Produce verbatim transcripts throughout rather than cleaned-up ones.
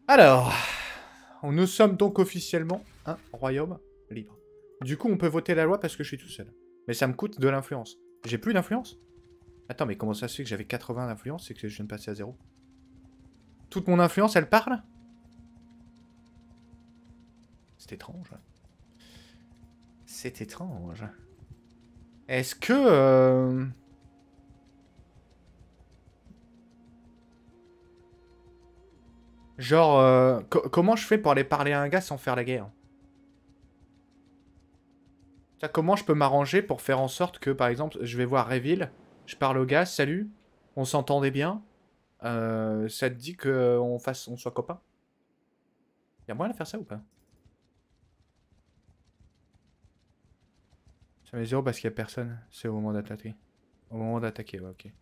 Alors, nous sommes donc officiellement un royaume libre. Du coup, on peut voter la loi parce que je suis tout seul. Mais ça me coûte de l'influence. J'ai plus d'influence? Attends, mais comment ça se fait que j'avais quatre-vingts d'influence et que je viens de passer à zéro? Toute mon influence, elle parle? C'est étrange. C'est étrange. Est-ce que... Euh... Genre, euh, co comment je fais pour aller parler à un gars sans faire la guerre? Ça, comment je peux m'arranger pour faire en sorte que, par exemple, je vais voir Réville, je parle au gars, salut, on s'entendait bien, euh, ça te dit qu'on fasse, on soit copains? Y'a moyen de faire ça ou pas? Ça met zéro parce qu'il y a personne, c'est au moment d'attaquer. Au moment d'attaquer, ouais, ok.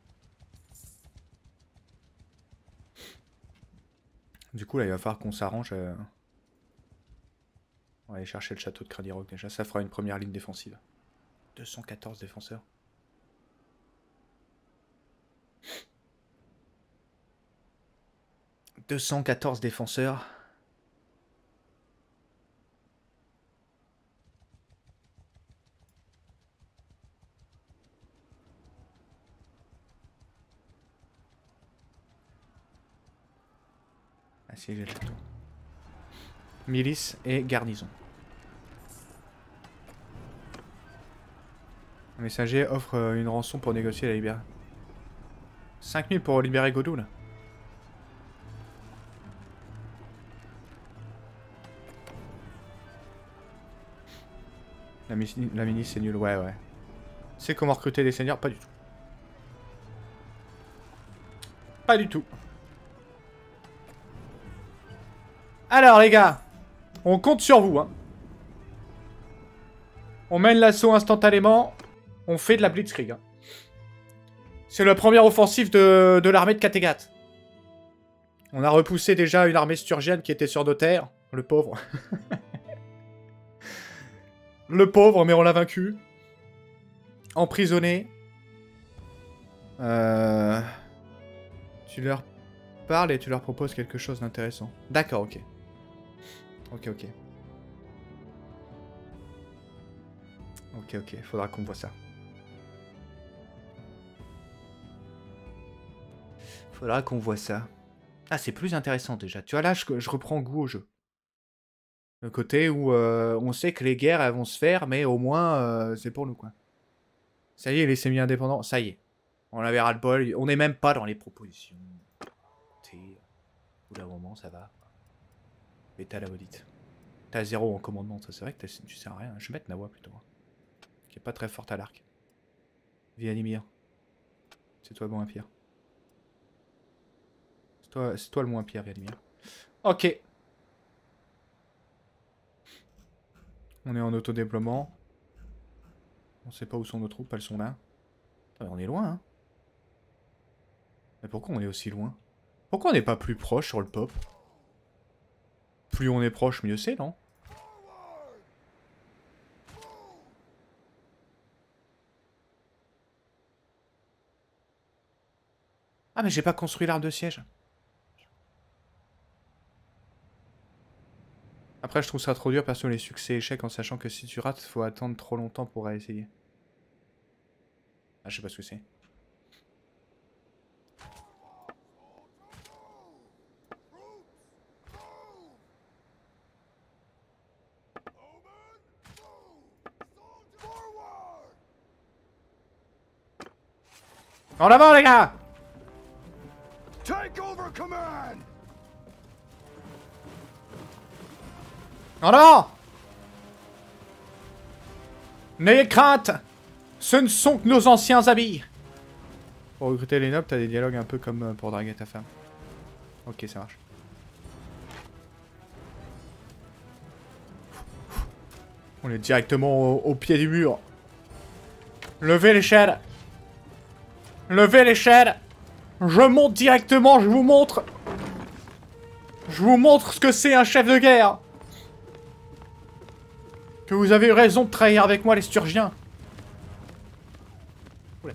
Du coup, là, il va falloir qu'on s'arrange. Euh... On va aller chercher le château de Cradyrock déjà. Ça fera une première ligne défensive. deux cent quatorze défenseurs. deux cent quatorze défenseurs. Assiéger le château. Milice et garnison. Un messager offre une rançon pour négocier la libération. cinq mille pour libérer Godoul. La, mi la milice c'est nul, ouais ouais. C'est comment recruter des seigneurs? Pas du tout. Pas du tout. Alors les gars, on compte sur vous, hein. On mène l'assaut instantanément. On fait de la blitzkrieg. Hein. C'est la première offensive de, de l'armée de Kattegat. On a repoussé déjà une armée sturgienne qui était sur nos terres. Le pauvre. Le pauvre, mais on l'a vaincu. Emprisonné. Euh... Tu leur parles et tu leur proposes quelque chose d'intéressant. D'accord, ok. Ok, ok. Ok, ok. Faudra qu'on voit ça. Faudra qu'on voit ça. Ah, c'est plus intéressant déjà. Tu vois, là, je, je reprends goût au jeu. Le côté où euh, on sait que les guerres, elles vont se faire, mais au moins, euh, c'est pour nous, quoi. Ça y est, les semi-indépendants, ça y est. On avait ras-le-bol. On n'est même pas dans les propositions. T'es... Au bout d'un moment, ça va. Mais t'as la maudite. T'as zéro en commandement, ça c'est vrai que tu sers à rien. Je vais mettre Nawa plutôt. Qui est pas très forte à l'arc. Vianimir. C'est toi le moins pire. C'est toi, toi le moins pire, Vianimir. Ok. On est en autodéploiement. On sait pas où sont nos troupes, elles sont là. Attends, on est loin, hein. Mais pourquoi on est aussi loin? Pourquoi on n'est pas plus proche sur le pop? Plus on est proche, mieux c'est, non? Ah mais j'ai pas construit l'arbre de siège. Après je trouve ça trop dur parce que les succès et échecs en sachant que si tu rates, faut attendre trop longtemps pour réessayer. Ah je sais pas ce que c'est. En avant les gars! Take over command! En avant! N'ayez crainte! Ce ne sont que nos anciens habits! Pour recruter les nobles, t'as des dialogues un peu comme pour draguer ta femme. Ok, ça marche. On est directement au, au pied du mur. Levez l'échelle! Levez l'échelle! Je monte directement, je vous montre! Je vous montre ce que c'est un chef de guerre! Que vous avez eu raison de trahir avec moi les Sturgiens! Oula.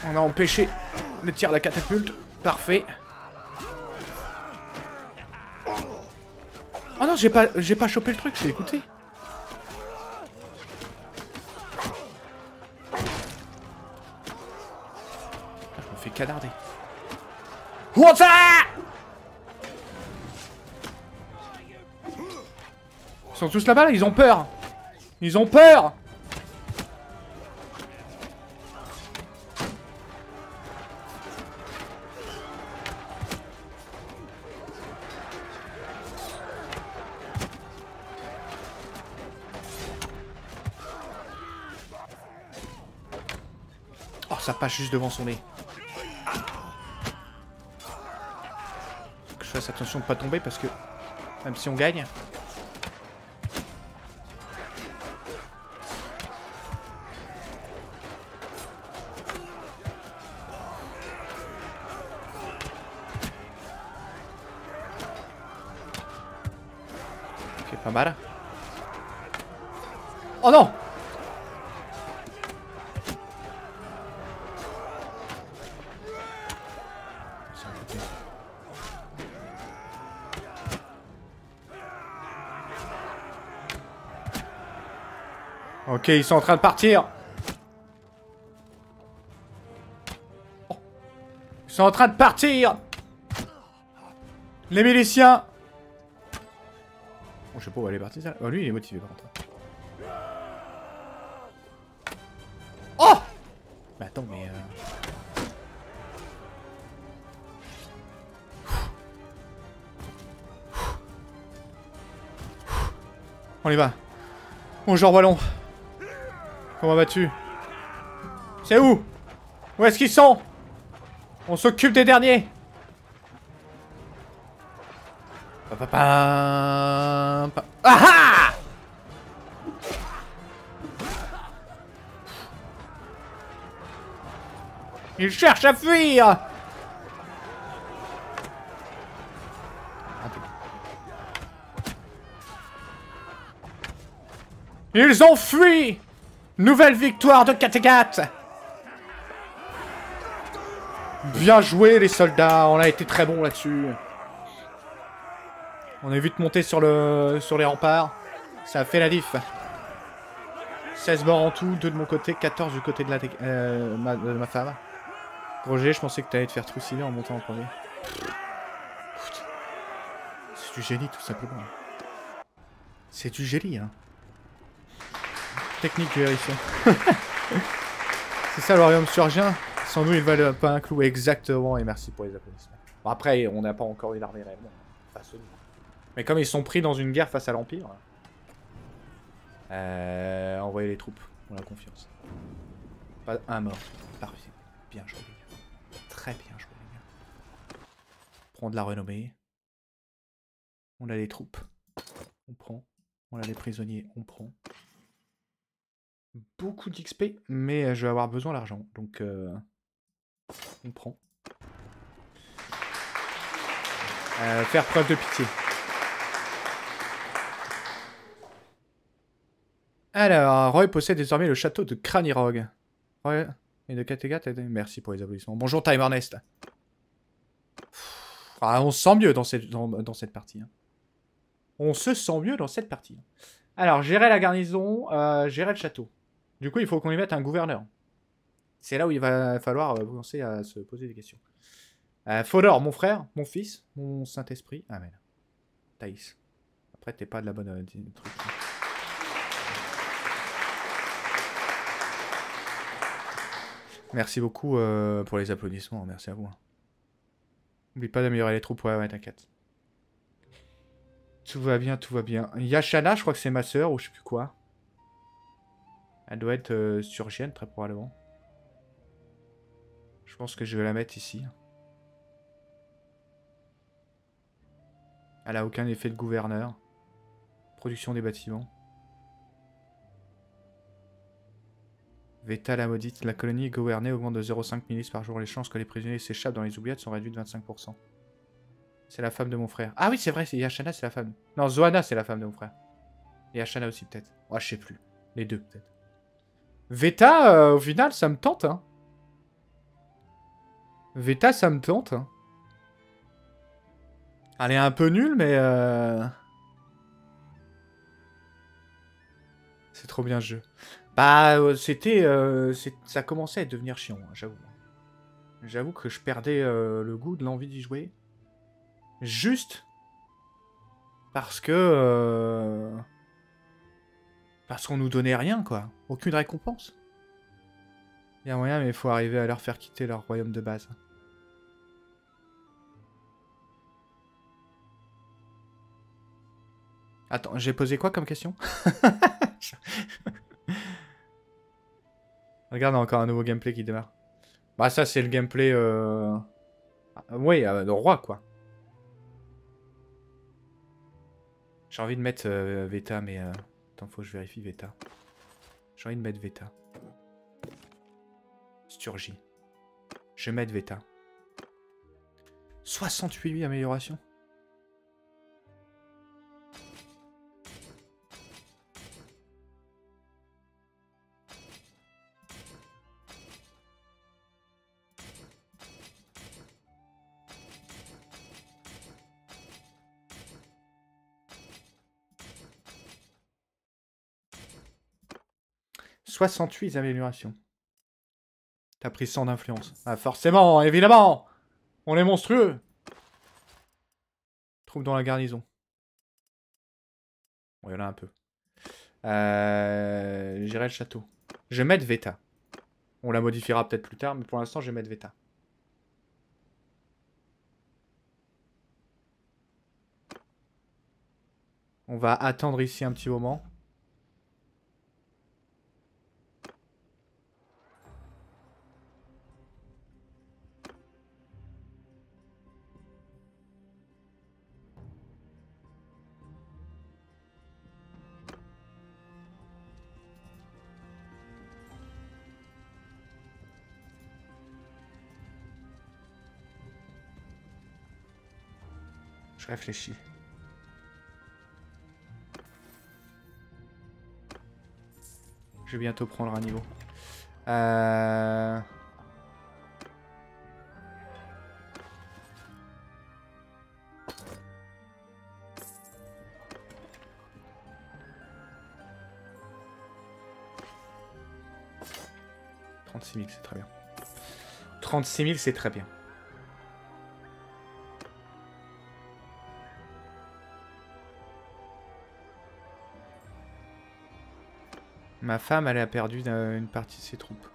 On a empêché le tir de la catapulte. Parfait. Oh non, j'ai pas, j'ai pas chopé le truc, j'ai écouté. Je me fais canarder. What's that? Ils sont tous là-bas, là, ils ont peur. Ils ont peur. Oh, ça passe juste devant son nez. Faut que je fasse attention de pas tomber parce que même si on gagne. Ok, pas mal. Oh non! Ok, ils sont en train de partir. Oh. Ils sont en train de partir. Les miliciens. Bon, je sais pas où elle est partie, ça. Oh, lui, il est motivé, par contre. Oh! Mais attends, mais... Euh... On y va. Bonjour, ballon. Comment vas-tu? C'est où? Où est-ce qu'ils sont? On s'occupe des derniers. Pa, pa, pa, pa. Ah ah! Ils cherchent à fuir. Ils ont fui. Nouvelle victoire de Kattegat. Bien joué les soldats, on a été très bons là-dessus. On est vite monté sur, le, sur les remparts. Ça a fait la diff. seize morts en tout, deux de mon côté, quatorze du côté de, la, euh, ma, de ma femme. Roger, je pensais que t'allais te faire trucider en montant en premier. C'est du génie tout simplement. C'est du génie, hein. Technique du hérisson. C'est ça le royaume surgien. Sans nous, ils valent pas un clou exactement. Et merci pour les applaudissements. Bon, après, on n'a pas encore eu l'armée réellement. Face au nous. Mais comme ils sont pris dans une guerre face à l'Empire, euh, envoyez les troupes. On a confiance. Pas un mort. Parfait. Bien joué, les gars. Très bien joué, les gars. Prendre de la renommée. On a les troupes. On prend. On a les prisonniers. On prend. Beaucoup d'X P, mais je vais avoir besoin d'argent, donc euh, on prend. Euh, faire preuve de pitié. Alors, Roy possède désormais le château de Cranirog. Roy et de Kattegat, merci pour les applaudissements. Bonjour Timer Nest. Ah, on se sent mieux dans cette, dans, dans cette partie. Hein. On se sent mieux dans cette partie. Alors, gérer la garnison, euh, gérer le château. Du coup, il faut qu'on y mette un gouverneur. C'est là où il va falloir euh, commencer à se poser des questions. Euh, Fodor, mon frère, mon fils, mon Saint-Esprit. Amen. Thaïs. Après, t'es pas de la bonne euh, truc. Merci beaucoup euh, pour les applaudissements. Merci à vous. N'oublie pas d'améliorer les troupes. Ouais, ouais, t'inquiète. Tout va bien, tout va bien. Yashana, je crois que c'est ma sœur ou je sais plus quoi. Elle doit être euh, surgienne, très probablement. Je pense que je vais la mettre ici. Elle a aucun effet de gouverneur. Production des bâtiments. Veta la maudite. La colonie gouvernée augmente de zéro virgule cinq milices par jour. Les chances que les prisonniers s'échappent dans les oubliettes sont réduites de vingt-cinq pour cent. C'est la femme de mon frère. Ah oui, c'est vrai, c'est Yashana, c'est la femme. Non, Zoana, c'est la femme de mon frère. Et Yashana aussi, peut-être. Ouais, je sais plus. Les deux, peut-être. Veta, euh, au final, ça me tente, hein. Veta, ça me tente. Hein. Elle est un peu nulle, mais... Euh... C'est trop bien ce jeu. Bah, euh, c'était... Euh, ça commençait à devenir chiant, hein, j'avoue. J'avoue que je perdais euh, le goût de l'envie d'y jouer. Juste... Parce que... Euh... Parce qu'on nous donnait rien, quoi. Aucune récompense. Il y a moyen, mais il faut arriver à leur faire quitter leur royaume de base. Attends, j'ai posé quoi comme question? Regarde, encore un nouveau gameplay qui démarre. Bah ça, c'est le gameplay... Euh... Oui, euh, de roi, quoi. J'ai envie de mettre euh, Veta, mais... Euh... Attends, faut que je vérifie Veta. J'ai envie de mettre Veta. Sturgie. Je vais mettre Veta. soixante-huit améliorations. soixante-huit améliorations. T'as pris cent d'influence. Ah, forcément, évidemment. On est monstrueux. Trouve dans la garnison. Bon, il y en a un peu. Euh... J'irai le château. Je vais mettre Veta. On la modifiera peut-être plus tard, mais pour l'instant, je vais mettre Veta. On va attendre ici un petit moment. Je réfléchis. Je vais bientôt prendre un niveau. Euh... trente-six mille, c'est très bien. trente-six mille, c'est très bien. Ma femme, elle a perdu une partie de ses troupes.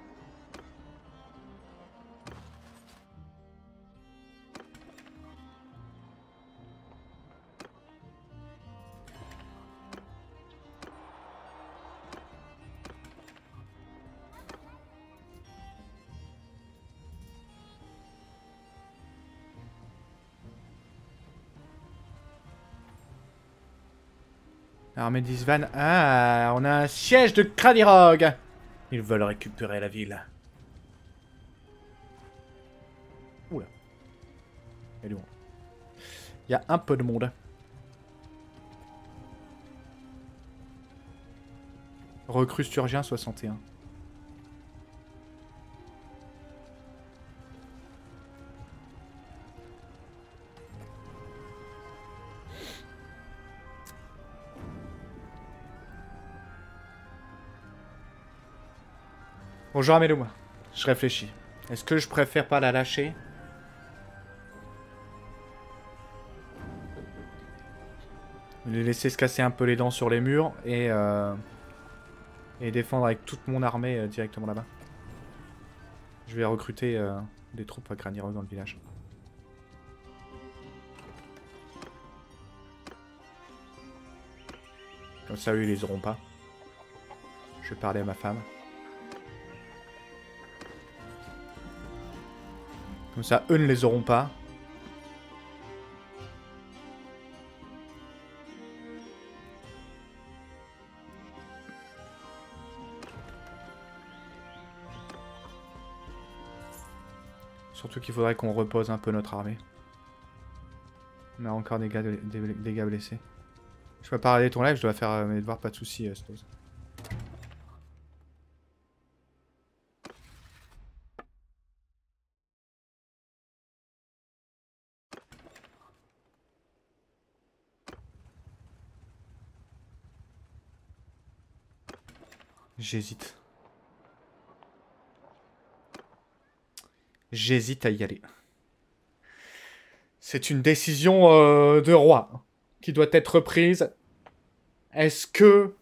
Armée d'Isvan. Ah, on a un siège de Kradirog. Ils veulent récupérer la ville. Oula. Il y a du monde. Il y a un peu de monde. Recrue Sturgien soixante et un. Bonjour Amélo, je réfléchis. Est-ce que je préfère pas la lâcher? Les laisser se casser un peu les dents sur les murs et, euh, et défendre avec toute mon armée euh, directement là-bas. Je vais recruter euh, des troupes à Granirog dans le village. Comme ça, eux, ils les auront pas. Je vais parler à ma femme. Comme ça, eux ne les auront pas. Surtout qu'il faudrait qu'on repose un peu notre armée. On a encore des gars, des, des gars blessés. Je peux pas arrêter ton live, je dois faire mes devoirs, pas de soucis, euh, Stoz. J'hésite. J'hésite à y aller. C'est une décision euh, de roi qui doit être prise. Est-ce que...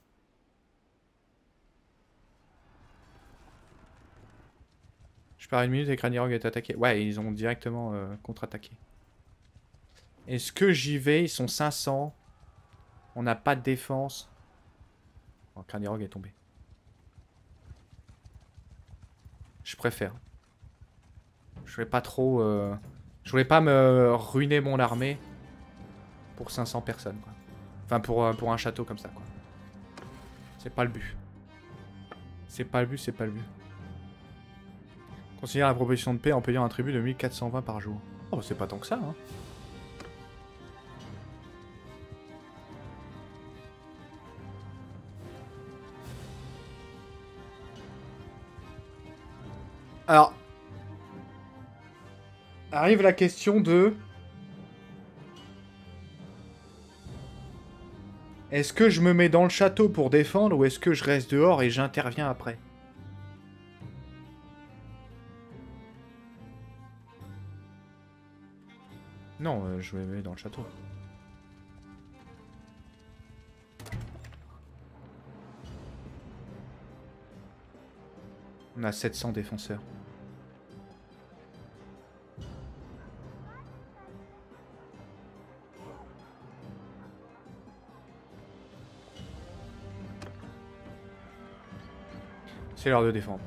Je pars une minute et Cranirog est attaqué. Ouais, ils ont directement euh, contre-attaqué. Est-ce que j'y vais? Ils sont cinq cents. On n'a pas de défense. Oh, Cranirog est tombé. Je préfère. Je voulais pas trop... Euh... Je voulais pas me ruiner mon armée pour cinq cents personnes, quoi. Enfin, pour, euh, pour un château comme ça, quoi. C'est pas le but. C'est pas le but, c'est pas le but. Considère la proposition de paix en payant un tribut de mille quatre cent vingt par jour. Oh, bah c'est pas tant que ça, hein. Alors... Arrive la question de... Est-ce que je me mets dans le château pour défendre ou est-ce que je reste dehors et j'interviens après? Non, euh, je me mets dans le château. On a sept cents défenseurs. C'est l'heure de défendre.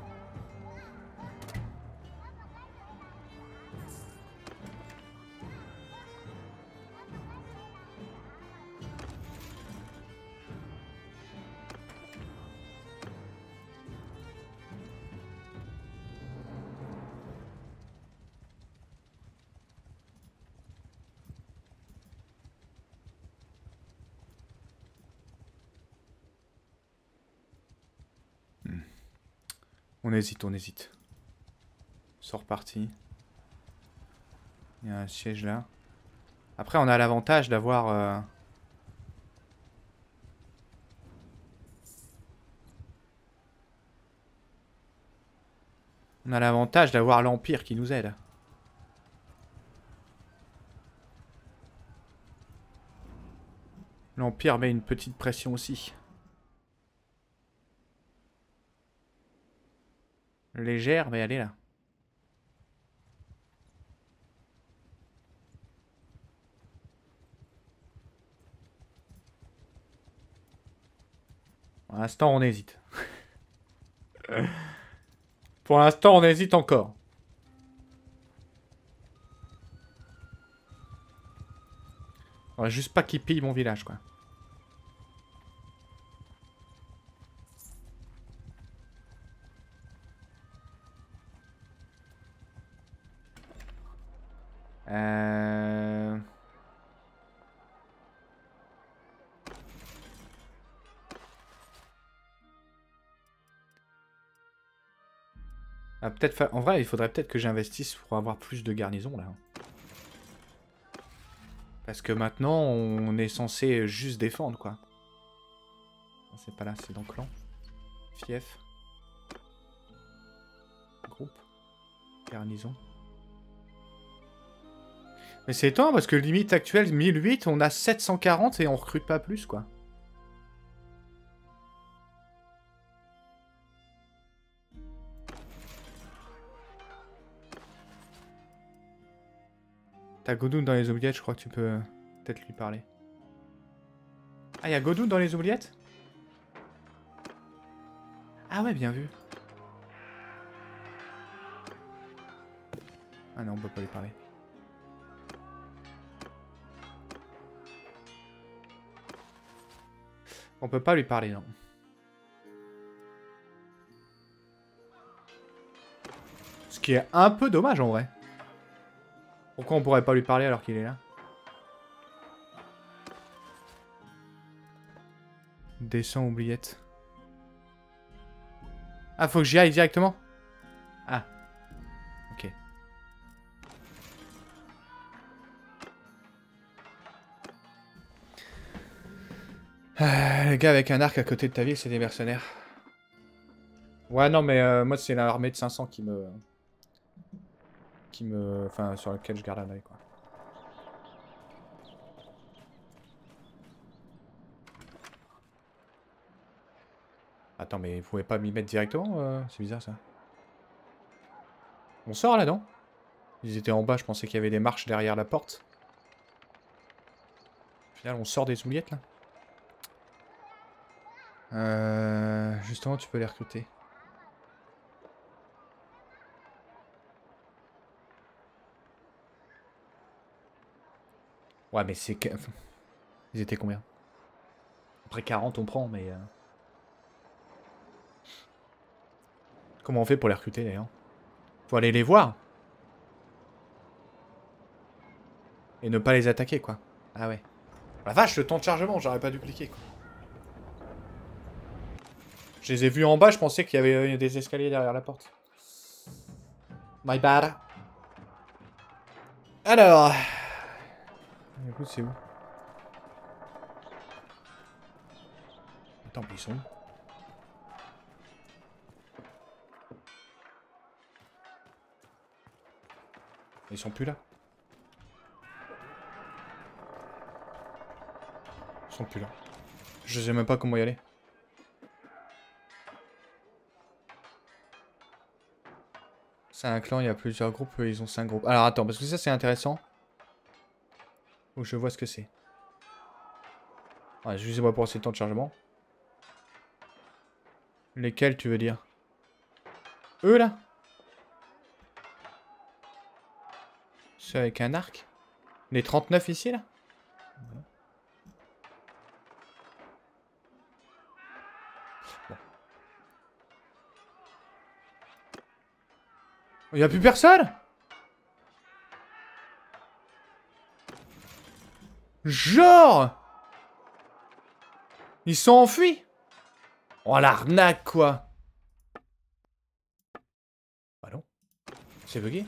On hésite, on hésite. Sort parti. Il y a un siège là. Après, on a l'avantage d'avoir... Euh... On a l'avantage d'avoir l'Empire qui nous aide. L'Empire met une petite pression aussi. Légère, mais elle est là. Pour l'instant, on hésite. Pour l'instant, on hésite encore. On va juste pas qu'il pille mon village, quoi. Euh... Ah, peut-être fa... En vrai, il faudrait peut-être que j'investisse pour avoir plus de garnisons, là. Parce que maintenant, on est censé juste défendre, quoi. C'est pas là, c'est dans clan. Fief. Groupe. Garnison. Mais c'est étonnant, parce que limite actuelle, mille huit, on a sept cent quarante et on recrute pas plus, quoi. T'as Godoun dans les oubliettes, je crois que tu peux peut-être lui parler. Ah, il y a Godoun dans les oubliettes? Ah ouais, bien vu. Ah non, on peut pas lui parler. On peut pas lui parler, non. Ce qui est un peu dommage, en vrai. Pourquoi on pourrait pas lui parler alors qu'il est là? Descends, oubliette. Ah, faut que j'y aille directement? Ah. Ok. Ah, les gars avec un arc à côté de ta ville, c'est des mercenaires. Ouais, non, mais euh, moi, c'est l'armée de cinq cents qui me... Qui me... Enfin, sur laquelle je garde un œil, quoi. Attends, mais vous pouvez pas m'y mettre directement euh... C'est bizarre, ça. On sort, là, non? Ils étaient en bas, je pensais qu'il y avait des marches derrière la porte. Au final, on sort des oubliettes, là. Euh... Justement, tu peux les recruter. Ouais, mais c'est... Ils étaient combien? Après quarante, on prend, mais... Euh... Comment on fait pour les recruter, d'ailleurs? Faut aller les voir. Et ne pas les attaquer, quoi. Ah ouais. La vache, le temps de chargement, j'aurais pas dû cliquer, quoi. Je les ai vus en bas, je pensais qu'il y avait des escaliers derrière la porte. My bad. Alors... Écoute, c'est où? Attends, ils sont où? Ils sont plus là. Ils sont plus là. Je sais même pas comment y aller. C'est un clan, il y a plusieurs groupes, ils ont cinq groupes. Alors attends, parce que ça c'est intéressant. Faut que je vois ce que c'est. Ouais, excusez-moi pour ces temps de chargement. Lesquels tu veux dire? Eux là? Ceux avec un arc? Les trente-neuf ici là? Bon. Il n'y a plus personne? Genre! Ils sont enfuis? Oh l'arnaque quoi! Bah non. C'est bugué.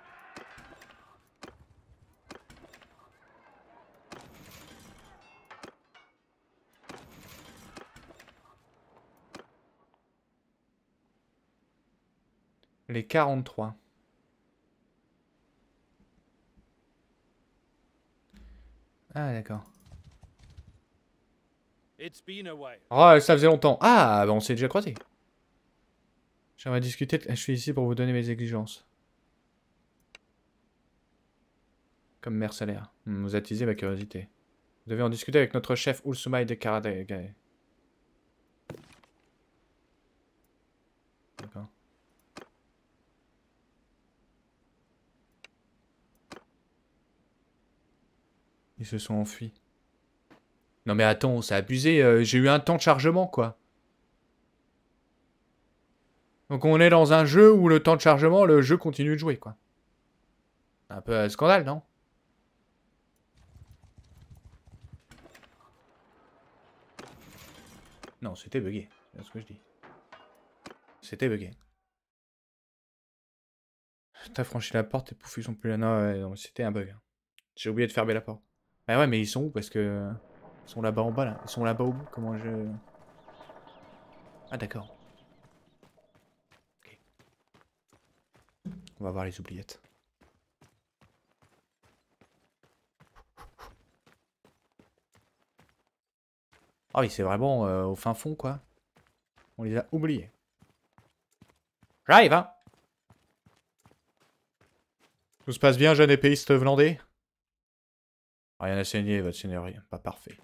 Les quarante-trois. Ah d'accord. Oh, ça faisait longtemps. Ah, bah on s'est déjà croisés. J'aimerais discuter. De... Je suis ici pour vous donner mes exigences. Comme mercenaire. Hmm, vous attisez ma curiosité. Vous devez en discuter avec notre chef Ulsumai de Karadagae. D'accord. Ils se sont enfuis. Non mais attends, c'est abusé. Euh, J'ai eu un temps de chargement, quoi. Donc on est dans un jeu où le temps de chargement, le jeu continue de jouer, quoi. Un peu un scandale, non? Non, c'était bugué. C'est ce que je dis. C'était bugué. T'as franchi la porte et pouf, ils sont plus là. Non, ouais, non c'était un bug. J'ai oublié de fermer la porte. Bah ouais, mais ils sont où? Parce que... Ils sont là-bas en bas, là. Ils sont là-bas au bout. Comment je... Ah, d'accord. Ok. On va voir les oubliettes. Ah oui, c'est vraiment euh, au fin fond, quoi. On les a oubliés. J'arrive, hein. Tout se passe bien, jeune épéiste vlandais? Rien à saigner, votre seigneurie. Pas parfait.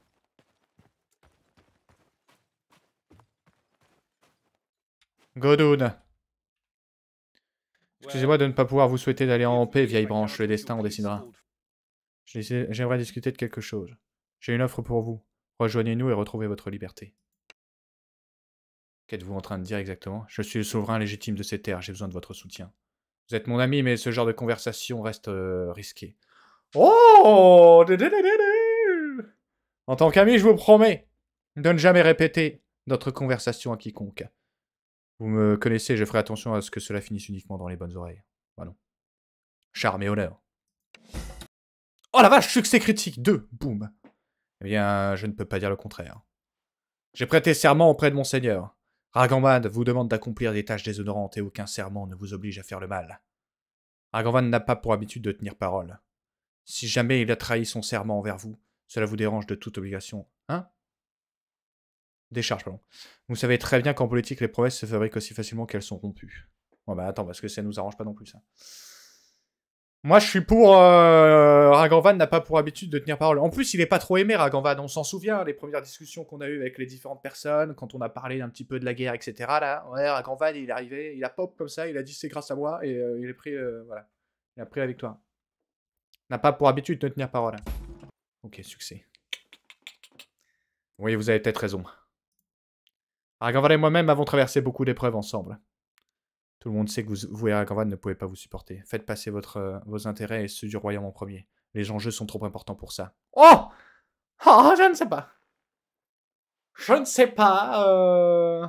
Godoun. Excusez-moi de ne pas pouvoir vous souhaiter d'aller en paix, vieille branche. Le destin en décidera. J'aimerais discuter de quelque chose. J'ai une offre pour vous. Rejoignez-nous et retrouvez votre liberté. Qu'êtes-vous en train de dire exactement? Je suis le souverain légitime de ces terres, j'ai besoin de votre soutien. Vous êtes mon ami, mais ce genre de conversation reste euh, risqué. Oh! En tant qu'ami, je vous promets de ne jamais répéter notre conversation à quiconque. Vous me connaissez, je ferai attention à ce que cela finisse uniquement dans les bonnes oreilles. Voilà. Charme et honneur. Oh la vache, succès critique, deux, boum. Eh bien, je ne peux pas dire le contraire. J'ai prêté serment auprès de mon seigneur. Raganvad vous demande d'accomplir des tâches déshonorantes et aucun serment ne vous oblige à faire le mal. Raganvad n'a pas pour habitude de tenir parole. Si jamais il a trahi son serment envers vous, cela vous dérange de toute obligation. Hein? Décharge, pardon. Vous savez très bien qu'en politique, les promesses se fabriquent aussi facilement qu'elles sont rompues. Bon bah attends, parce que ça nous arrange pas non plus, ça. Moi, je suis pour... Euh, Raganvad n'a pas pour habitude de tenir parole. En plus, il est pas trop aimé, Raganvad. On s'en souvient, les premières discussions qu'on a eues avec les différentes personnes, quand on a parlé un petit peu de la guerre, et cetera. Là, ouais, Raganvad, il est arrivé, il a pop comme ça, il a dit c'est grâce à moi, et euh, il est pris... Euh, voilà. Il a pris la victoire. N'a pas pour habitude de tenir parole. Ok, succès. Oui, vous avez peut-être raison. Raganvad et moi-même avons traversé beaucoup d'épreuves ensemble. Tout le monde sait que vous, vous et Raganvad ne pouvez pas vous supporter. Faites passer votre, euh, vos intérêts et ceux du royaume en premier. Les enjeux sont trop importants pour ça. Oh! Oh, je ne sais pas. Je ne sais pas. Euh...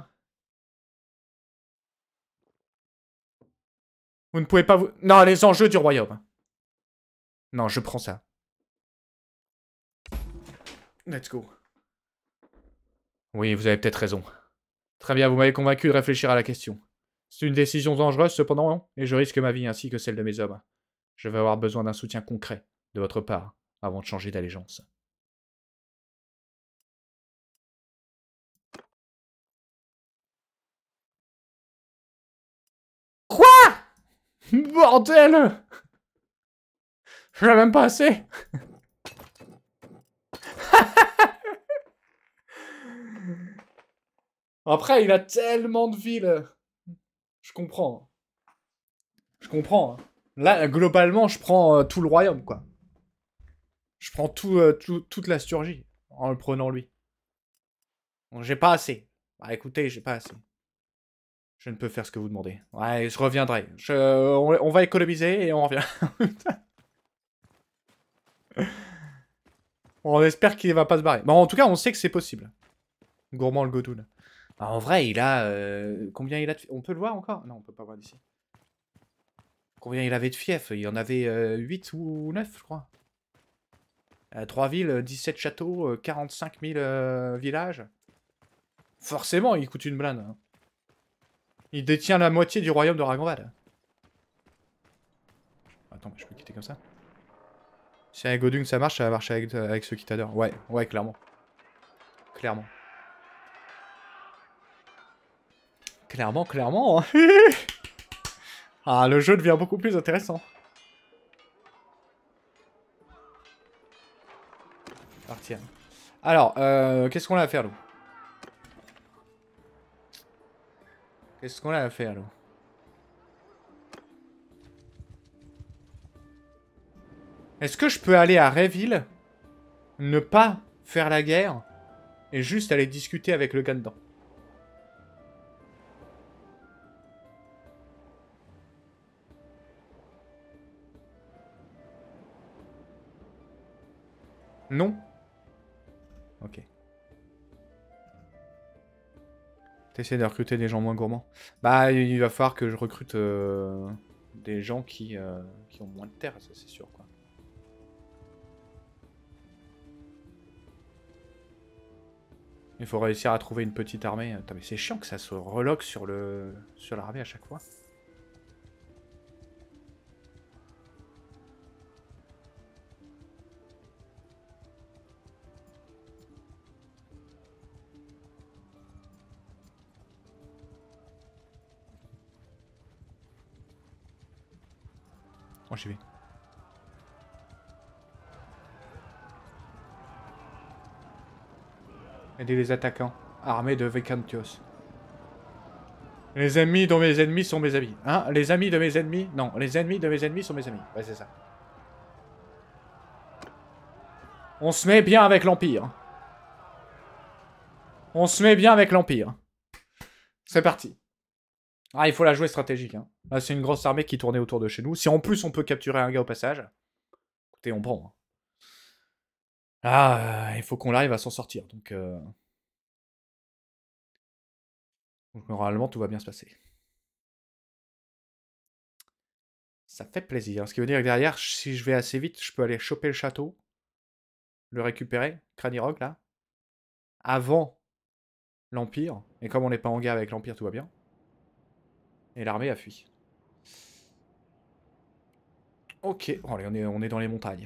Vous ne pouvez pas vous... Non, les enjeux du royaume. Non, je prends ça. Let's go. Oui, vous avez peut-être raison. Très bien, vous m'avez convaincu de réfléchir à la question. C'est une décision dangereuse, cependant, et je risque ma vie ainsi que celle de mes hommes. Je vais avoir besoin d'un soutien concret de votre part avant de changer d'allégeance. Quoi? Bordel! Je l'ai même pas assez. Après, il a tellement de villes. Je comprends. Je comprends. Là, globalement, je prends euh, tout le royaume, quoi. Je prends tout, euh, tout, toute la Sturgie en le prenant lui. J'ai pas assez. Bah écoutez, j'ai pas assez. Je ne peux faire ce que vous demandez. Ouais, je reviendrai. Je, on, on va économiser et on revient. On espère qu'il va pas se barrer. Bon, en tout cas, on sait que c'est possible. Gourmand le Godoun. Ah, en vrai, il a... Euh, combien il a de... On peut le voir encore? Non, on peut pas voir d'ici. Combien il avait de fiefs? Il y en avait euh, huit ou neuf, je crois. Euh, trois villes, dix-sept châteaux, euh, quarante-cinq mille euh, villages. Forcément, il coûte une blinde. Hein. Il détient la moitié du royaume de Raganvad. Attends, mais je peux quitter comme ça. Si avec Godung ça marche, ça va marcher avec, euh, avec ceux qui t'adorent. Ouais, ouais, clairement. Clairement. Clairement, clairement. Hein. Ah, le jeu devient beaucoup plus intéressant. Partir. Alors, euh, qu'est-ce qu'on a à faire, nous? Qu'est-ce qu'on a à faire, nous? Est-ce que je peux aller à Rayville, ne pas faire la guerre, et juste aller discuter avec le gars dedans? Non? Ok. T'essaies de recruter des gens moins gourmands. Bah, il va falloir que je recrute euh, des gens qui, euh, qui ont moins de terre, ça c'est sûr, quoi. Il faut réussir à trouver une petite armée. Attends, mais c'est chiant que ça se reloque sur le sur l'armée à chaque fois. Oh, j'y vais. Aider les attaquants. Armée de Vecantios. Les ennemis dont mes ennemis sont mes amis. Hein? Les amis de mes ennemis? Non, les ennemis de mes ennemis sont mes amis. Ouais, c'est ça. On se met bien avec l'Empire. On se met bien avec l'Empire. C'est parti. Ah, il faut la jouer stratégique. Hein. Là, c'est une grosse armée qui tournait autour de chez nous. Si en plus on peut capturer un gars au passage, écoutez, on prend. Hein. Ah, euh, il faut qu'on arrive à s'en sortir. Donc, euh... donc, normalement, tout va bien se passer. Ça fait plaisir. Ce qui veut dire que derrière, si je vais assez vite, je peux aller choper le château, le récupérer, Cranirog, là, avant l'Empire. Et comme on n'est pas en guerre avec l'Empire, tout va bien. Et l'armée a fui. Ok, oh, allez, on est, on est dans les montagnes.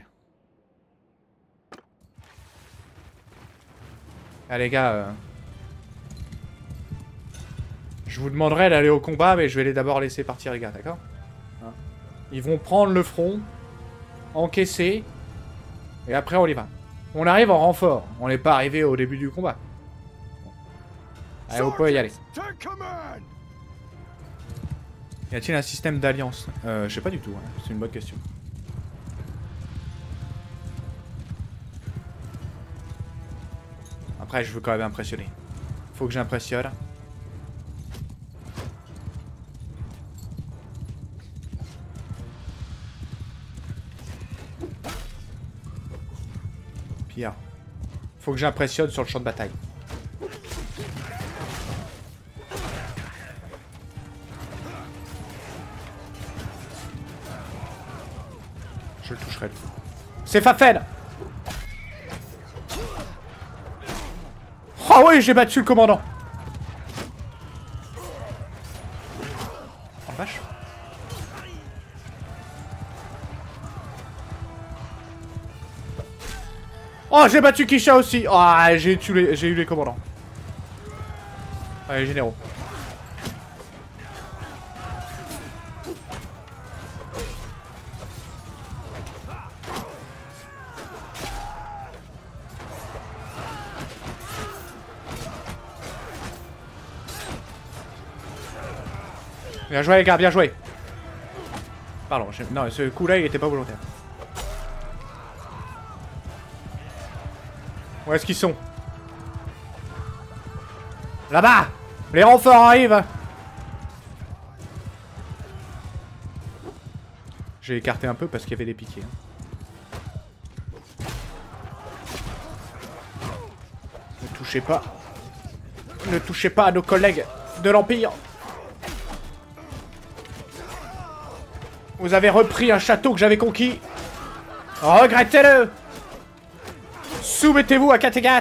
Ah les gars, euh... je vous demanderai d'aller au combat, mais je vais les d'abord laisser partir les gars, d'accord? Hein? Ils vont prendre le front, encaisser, et après on y va. On arrive en renfort, on n'est pas arrivé au début du combat. Allez, on peut y aller. Y a-t-il un système d'alliance? Euh, je sais pas du tout, hein. C'est une bonne question. Après, je veux quand même impressionner. Faut que j'impressionne. Pire. Faut que j'impressionne sur le champ de bataille. Je le toucherai. C'est Fafel! Oh oui, j'ai battu le commandant! Oh vache. Oh, j'ai battu Kisha aussi! Oh, j'ai tué, j'ai eu les commandants. Allez, généraux. Bien joué les gars, bien joué. Pardon, non, ce coup-là, il était pas volontaire. Où est-ce qu'ils sont? Là-bas! Les renforts arrivent! J'ai écarté un peu parce qu'il y avait des piquets. Ne touchez pas. Ne touchez pas à nos collègues de l'Empire. Vous avez repris un château que j'avais conquis. Regrettez-le! Soumettez-vous à Kattegat!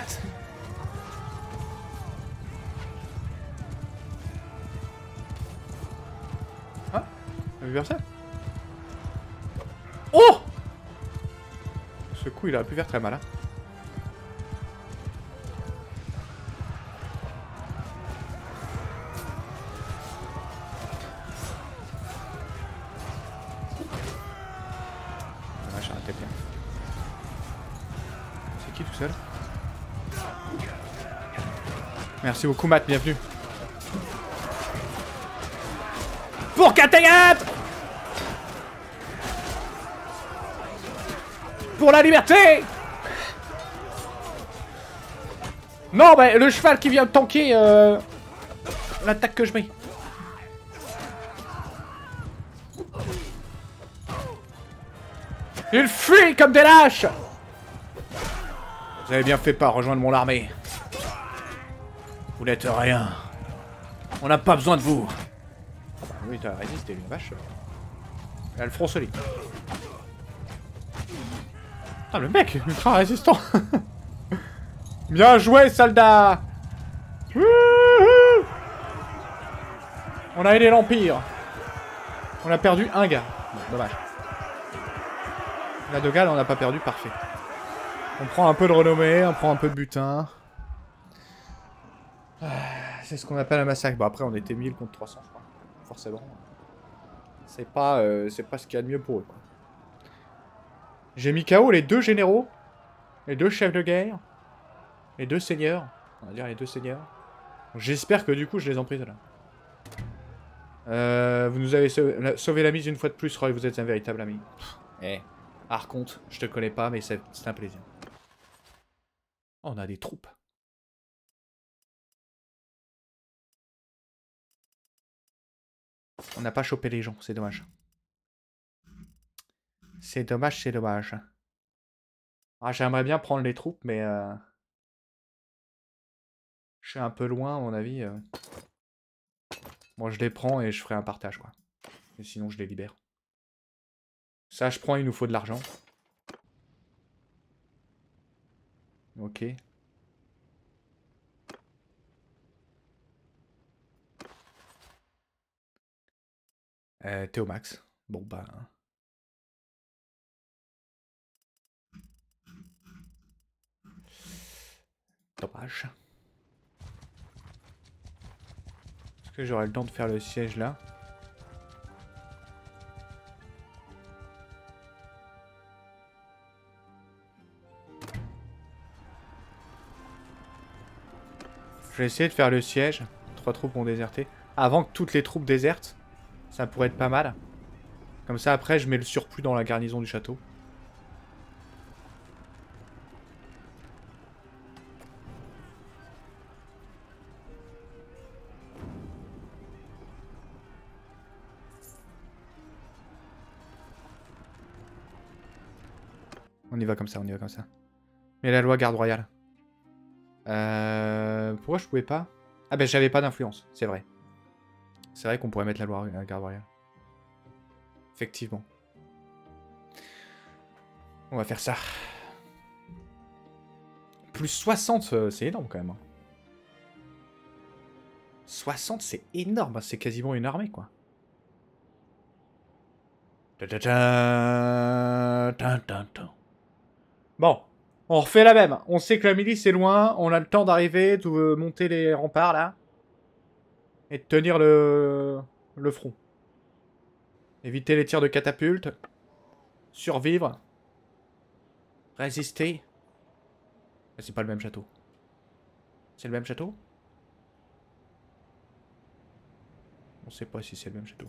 Ah, vous avez vu ça? Oh! Ce coup, il aurait pu faire très mal. Hein. Ah, j'ai raté bien. C'est qui tout seul? Merci beaucoup, Matt, bienvenue. Pour Kattegat! Pour la liberté! Non, mais le cheval qui vient de tanker euh, l'attaque que je mets. Ils fuient comme des lâches! Vous avez bien fait pas rejoindre mon armée. Vous n'êtes rien. On n'a pas besoin de vous. Ah bah oui, t'as résisté, lui, vache. Il a le front solide. Ah, le mec, ultra résistant. Bien joué, soldat. On a aidé l'Empire. On a perdu un gars. Bon, dommage. La Dogal, on n'a pas perdu, parfait. On prend un peu de renommée, on prend un peu de butin. C'est ce qu'on appelle un massacre. Bon, après, on était mille contre trois cents, je crois. Forcément. C'est pas, euh, c'est pas ce qu'il y a de mieux pour eux, quoi. J'ai mis K O les deux généraux, les deux chefs de guerre, les deux seigneurs. On va dire les deux seigneurs. J'espère que du coup, je les emprisonne. Euh, vous nous avez sauvé, sauvé la mise une fois de plus, Roy. Vous êtes un véritable ami. Eh, Arconte, je te connais pas, mais c'est un plaisir. Oh, on a des troupes. On n'a pas chopé les gens, c'est dommage. C'est dommage, c'est dommage. Ah, j'aimerais bien prendre les troupes, mais... Euh... Je suis un peu loin, à mon avis. Euh... Bon, je les prends et je ferai un partage, quoi. Et sinon, je les libère. Ça, je prends, il nous faut de l'argent. Ok. Euh, T'es au max. Bon bah... Dommage. Est-ce que j'aurai le temps de faire le siège là? Je vais essayer de faire le siège. Trois troupes ont déserté. Avant que toutes les troupes désertent. Ça pourrait être pas mal. Comme ça après je mets le surplus dans la garnison du château. On y va comme ça, on y va comme ça. Mais la loi garde royale. Euh... Pourquoi je pouvais pas? Ah ben j'avais pas d'influence, c'est vrai. C'est vrai qu'on pourrait mettre la loi la garde royale. Effectivement. On va faire ça. Plus soixante, c'est énorme quand même. soixante, c'est énorme. C'est quasiment une armée, quoi. Bon, on refait la même. On sait que la milice est loin. On a le temps d'arriver, de monter les remparts, là. Et de tenir le, le front. Éviter les tirs de catapulte. Survivre. Résister. C'est pas le même château. C'est le même château? On sait pas si c'est le même château.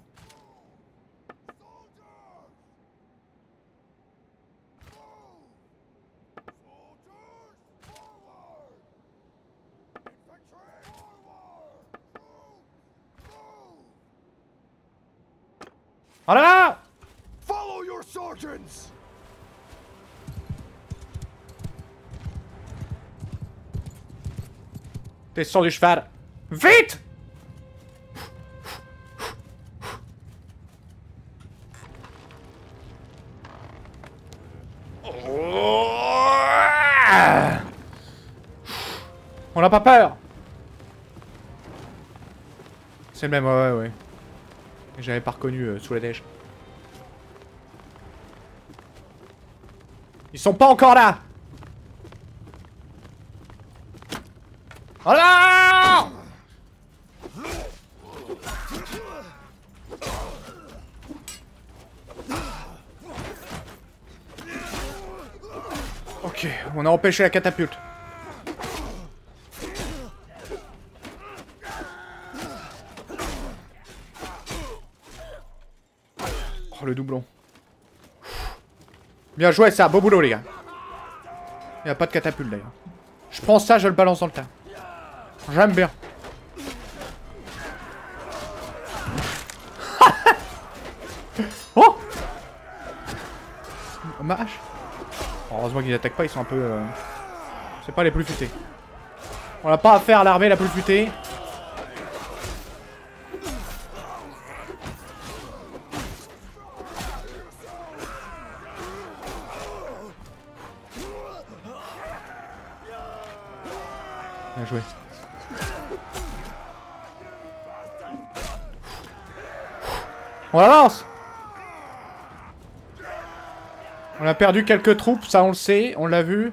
En avant! Follow your sergeants! Descends du cheval. Vite! On n'a pas peur. C'est le même, ouais, ouais, ouais. J'avais pas reconnu euh, sous la neige. Ils sont pas encore là. Oh là! Ok, on a empêché la catapulte. Oh, le doublon. Bien joué, ça. Beau boulot, les gars. Il n'y a pas de catapulte, d'ailleurs. Je prends ça, je le balance dans le tas. J'aime bien. Oh! Ma hache. Heureusement qu'ils attaquent pas, ils sont un peu... Euh... C'est pas les plus futés. On n'a pas affaire à l'armée la plus futée. Bien joué. On la lance! On a perdu quelques troupes, ça on le sait, on l'a vu.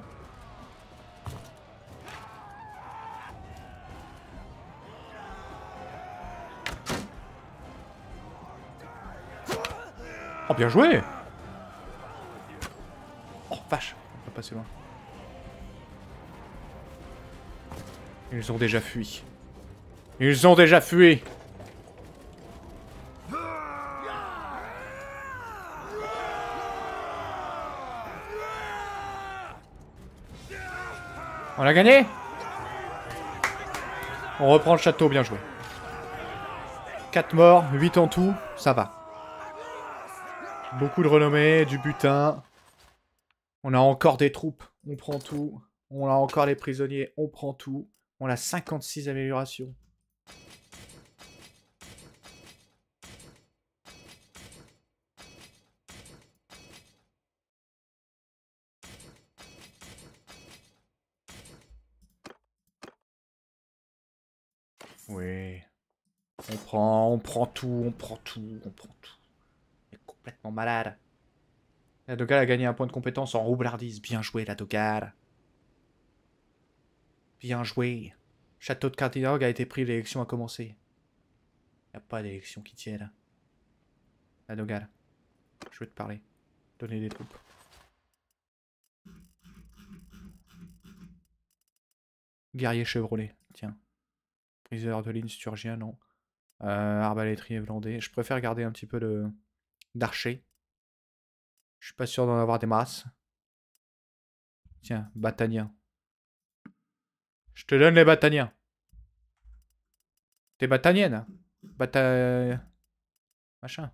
Oh, bien joué! Oh, vache, on va passer loin. Ils ont déjà fui. Ils ont déjà fui! On a gagné? On reprend le château, bien joué. quatre morts, huit en tout, ça va. Beaucoup de renommée, du butin. On a encore des troupes, on prend tout. On a encore les prisonniers, on prend tout. On a cinquante-six améliorations. Oui. On prend, on prend tout, on prend tout, on prend tout. On est complètement malade. La Dogal a gagné un point de compétence en roublardise. Bien joué, la Dogal. Bien joué. Château de Cardinog a été pris, l'élection a commencé. Y a pas d'élection qui tienne. La Dogal. Je vais te parler. Donner des troupes. Guerrier Chevrolet, tiens. Priseur de ligne Sturgien, non. Euh, arbalétrier blindé. Je préfère garder un petit peu de d'archer. Je suis pas sûr d'en avoir des masses. Tiens, Batanien. Je te donne les Bataniens. T'es Batanienne. Bata... Machin.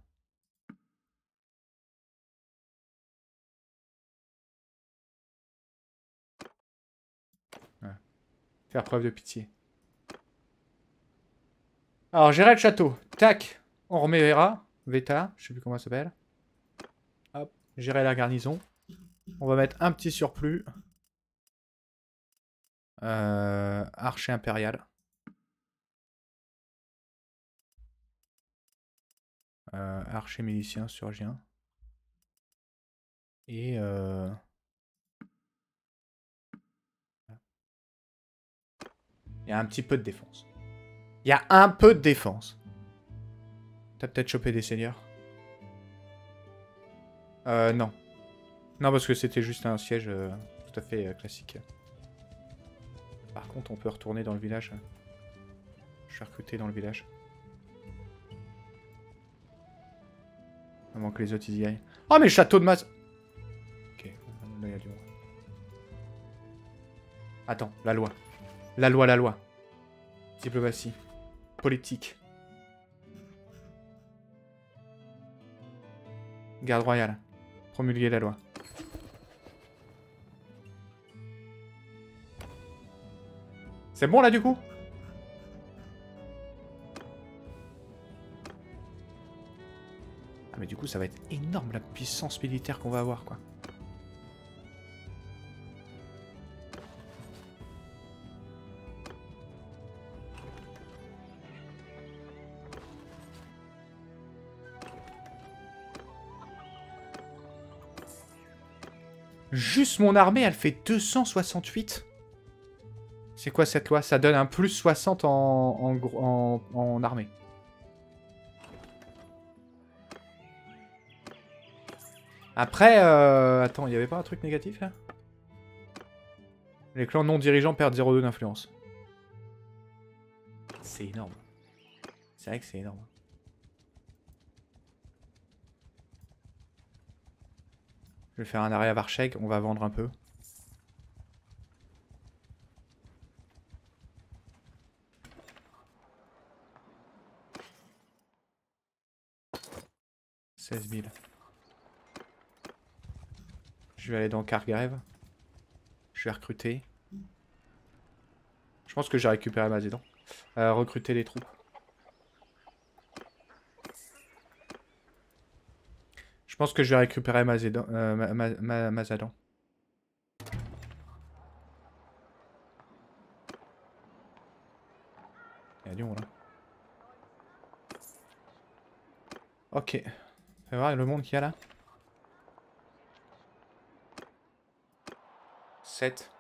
Ouais. Faire preuve de pitié. Alors, gérer le château. Tac. On remet Vera. Veta. Je sais plus comment elle s'appelle. Hop. Gérer la garnison. On va mettre un petit surplus. Euh, archer impérial. Euh, archer milicien, surgien. Et... Euh... Il y a un petit peu de défense. Il y a un peu de défense. T'as peut-être chopé des seigneurs. Euh, non. Non, parce que c'était juste un siège euh, tout à fait euh, classique. Par contre, on peut retourner dans le village. Je suis recruté dans le village. Avant que les autres y aillent. Oh, mais le château de Maz... Ok, là, il y a du monde. Attends, la loi. La loi, la loi. Diplomatie. Politique. Garde royale. Promulguer la loi. C'est bon là du coup? Ah mais du coup ça va être énorme la puissance militaire qu'on va avoir quoi. Juste mon armée elle fait deux cent soixante-huit. C'est quoi cette loi? Ça donne un plus soixante en, en, en, en armée. Après, euh... attends, il n'y avait pas un truc négatif là? Les clans non dirigeants perdent zéro virgule deux d'influence. C'est énorme. C'est vrai que c'est énorme. Je vais faire un arrêt à Varcheg, on va vendre un peu. seize mille. Je vais aller dans Kargarev. Je vais recruter. Je pense que j'ai récupéré Mazédan. Euh, recruter les troupes. Je pense que je vais récupérer Mazédan. Euh, ma, ma, ma, Mazadan. Il y a Lyon là. Ok. Fais voir le monde qu'il y a là. sept.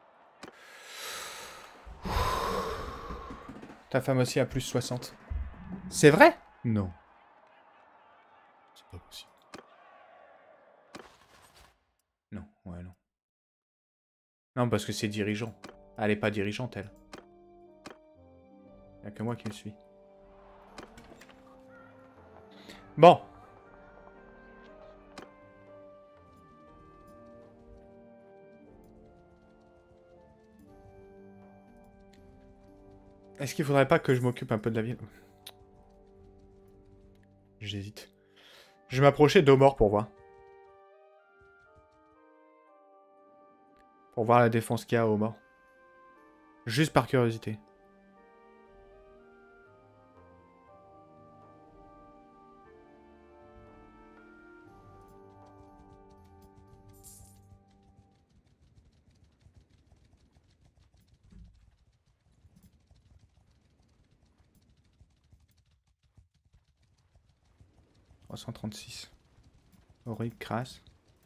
Ta femme aussi a plus soixante. C'est vrai? Non. C'est pas possible. Non, ouais, non. Non, parce que c'est dirigeant. Elle est pas dirigeante, elle. Il n'y a que moi qui le suis. Bon. Est-ce qu'il faudrait pas que je m'occupe un peu de la ville? J'hésite. Je vais m'approcher d'Omor pour voir. Pour voir la défense qu'il y a à Omor. Juste par curiosité. trois cent trente-six. Auric, crasse.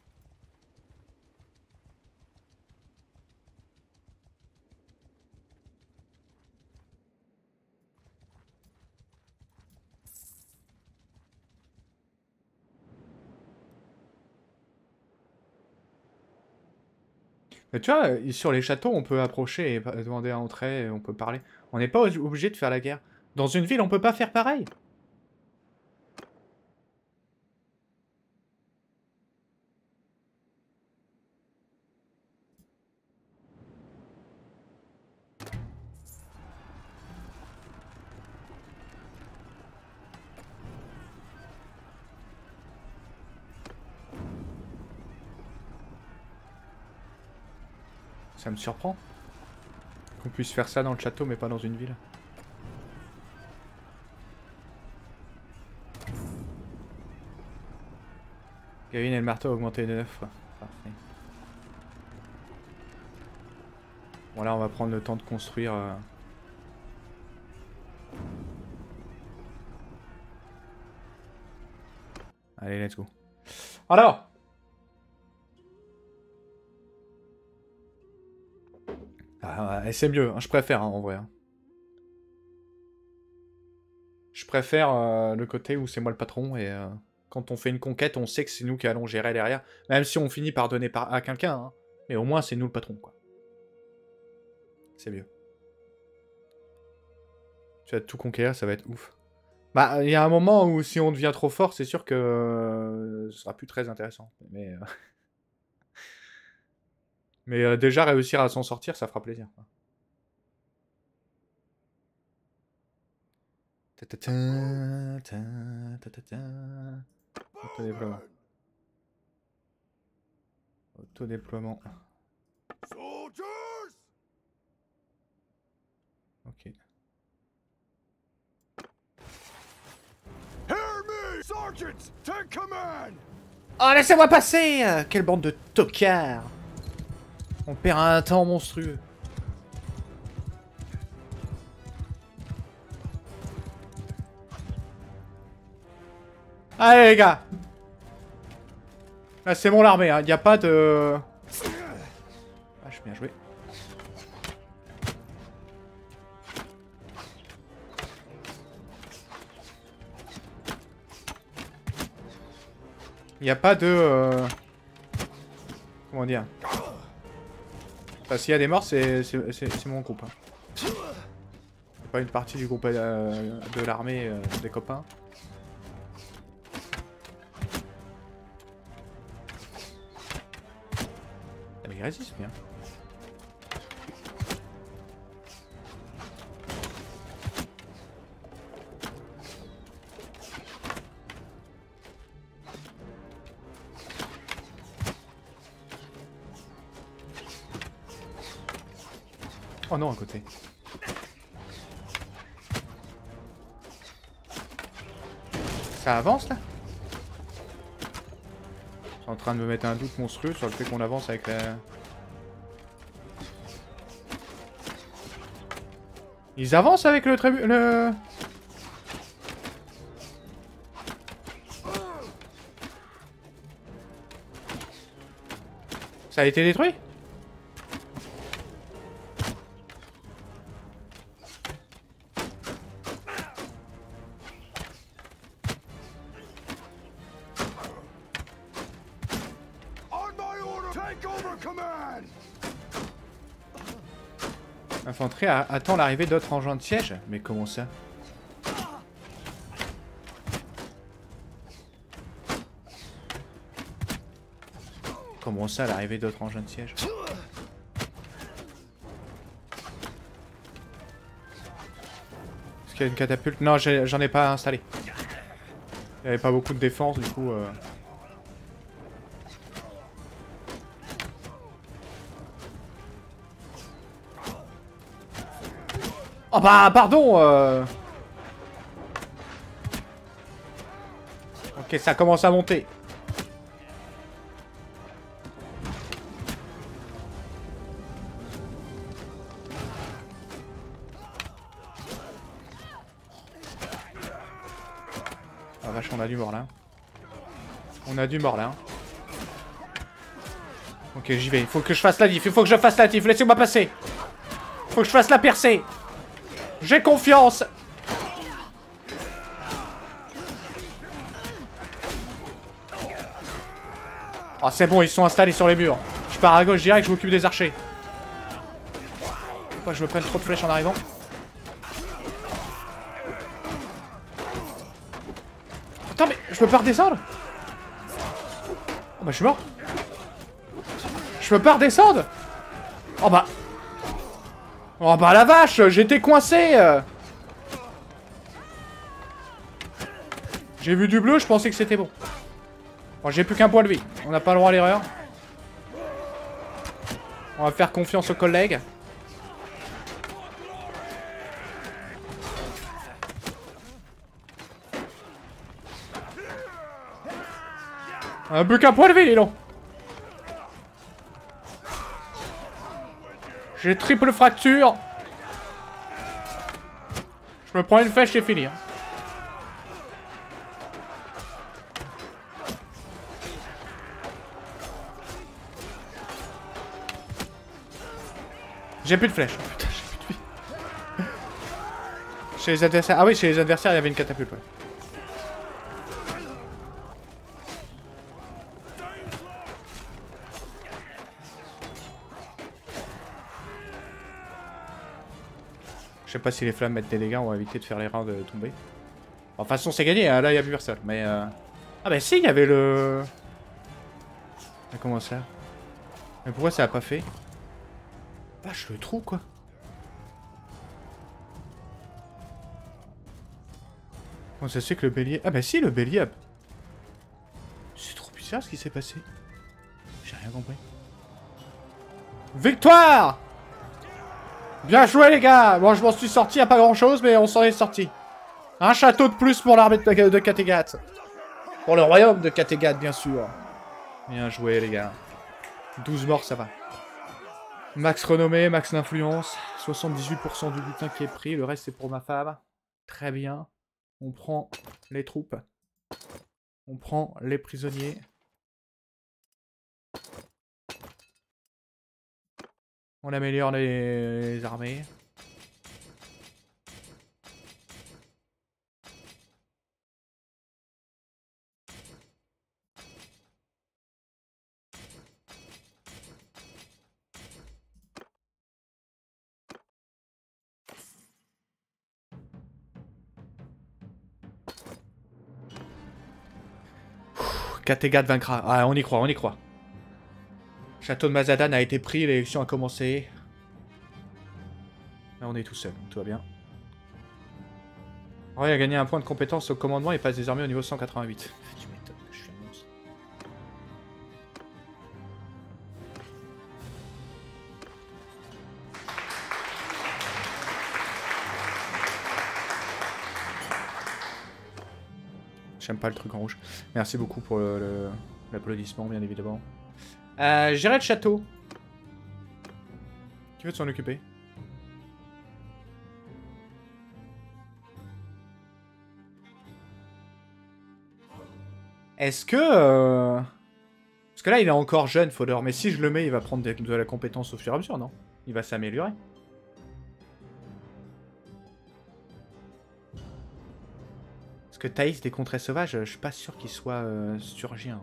Mais tu vois, sur les châteaux, on peut approcher et demander à entrer, on peut parler. On n'est pas obligé de faire la guerre. Dans une ville, on peut pas faire pareil. Ça me surprend qu'on puisse faire ça dans le château, mais pas dans une ville. Gavin et le marteau ont augmenté de neuf fois. Parfait. Bon là, on va prendre le temps de construire... Euh... Allez, let's go. Alors, ah, ouais, c'est mieux, hein, je préfère hein, en vrai. Hein. Je préfère euh, le côté où c'est moi le patron et euh, quand on fait une conquête, on sait que c'est nous qui allons gérer derrière. Même si on finit par donner par à quelqu'un, hein, mais au moins c'est nous le patron, quoi. C'est mieux. Tu vas tout conquérir, ça va être ouf. Bah, il y a un moment où si on devient trop fort, c'est sûr que euh, ce sera plus très intéressant. Mais, euh... mais euh, déjà réussir à s'en sortir, ça fera plaisir. Quoi. Autodéploiement. Autodéploiement. Ok. Oh, laissez-moi passer! Quelle bande de tocards! On perd un temps monstrueux. Allez les gars! Là c'est mon l'armée, hein. Il n'y a pas de... Ah, je suis bien joué. Il n'y a pas de... Euh... Comment dire? Enfin, s'il y a des morts, c'est mon groupe. Hein. Pas une partie du groupe euh, de l'armée euh, des copains. Mais il résiste bien. Oh non, à côté. Ça avance là? Je suis en train de me mettre un doute monstrueux sur le fait qu'on avance avec la... Ils avancent avec le trébu... le... Ça a été détruit? L'infanterie attend l'arrivée d'autres engins de siège? Mais comment ça? Comment ça, l'arrivée d'autres engins de siège? Est-ce qu'il y a une catapulte? Non, j'en ai, ai pas installé. Il n'y avait pas beaucoup de défense, du coup... Euh... Oh bah, pardon euh... Ok, ça commence à monter. Ah vache, on a du mort là. On a du mort là. Hein. Ok, j'y vais. Il faut que je fasse la diff. Il faut que je fasse la diff. Laissez-moi passer. Faut que je fasse la percée. J'ai confiance. Oh, c'est bon, ils sont installés sur les murs. Je pars à gauche direct, je m'occupe des archers. Faut pas que je me prenne trop de flèches en arrivant. Attends, mais je peux pas redescendre? Oh bah, je suis mort. Je peux pas redescendre? Oh bah. Oh bah la vache, j'étais coincé. J'ai vu du bleu, je pensais que c'était bon. Bon, j'ai plus qu'un point de vie. On n'a pas le droit à l'erreur. On va faire confiance aux collègues. On a plus qu'un point de vie, dis donc. J'ai triple fracture. Je me prends une flèche et fini. Hein. J'ai plus de flèches. Oh, putain, j'ai plus de vie. Chez les adversaires. Ah oui, chez les adversaires, il y avait une catapulte. Ouais. Je sais pas si les flammes mettent des dégâts, on va éviter de faire l'erreur de tomber. Bon, de toute façon, c'est gagné, hein. Là, il n'y a plus personne. Mais euh... ah bah si, il y avait le... Mais comment ça? Mais pourquoi ça a pas fait? Vache, le trou, quoi. Comment ça se fait que le bélier... Ah bah si, le bélier a... C'est trop bizarre ce qui s'est passé. J'ai rien compris. Victoire! Bien joué les gars! Bon, je m'en suis sorti à pas grand chose, mais on s'en est sorti. Un château de plus pour l'armée de, de Kattegat. Pour le royaume de Kattegat, bien sûr. Bien joué les gars. douze morts, ça va. Max renommée, max d'influence. soixante-dix-huit pour cent du butin qui est pris, le reste c'est pour ma femme. Très bien. On prend les troupes. On prend les prisonniers. On améliore les, les armées. Kattegat vaincra. Ah, on y croit, on y croit. Château de Mazadan a été pris, l'élection a commencé. Là, on est tout seul, tout va bien. Ouais, il a gagné un point de compétence au commandement et passe désormais au niveau cent quatre-vingt-huit. Tu m'étonnes que je suis un monstre. J'aime pas le truc en rouge. Merci beaucoup pour l'applaudissement, bien évidemment. Euh, Gérer le château. Qui veut s'en occuper? Est-ce que... Euh... Parce que là, il est encore jeune, Fodor. Mais si je le mets, il va prendre de, de la compétence au fur et à mesure, non? Il va s'améliorer. Parce que Thaïs, des contrées sauvages, je suis pas sûr qu'il soit euh, surgien.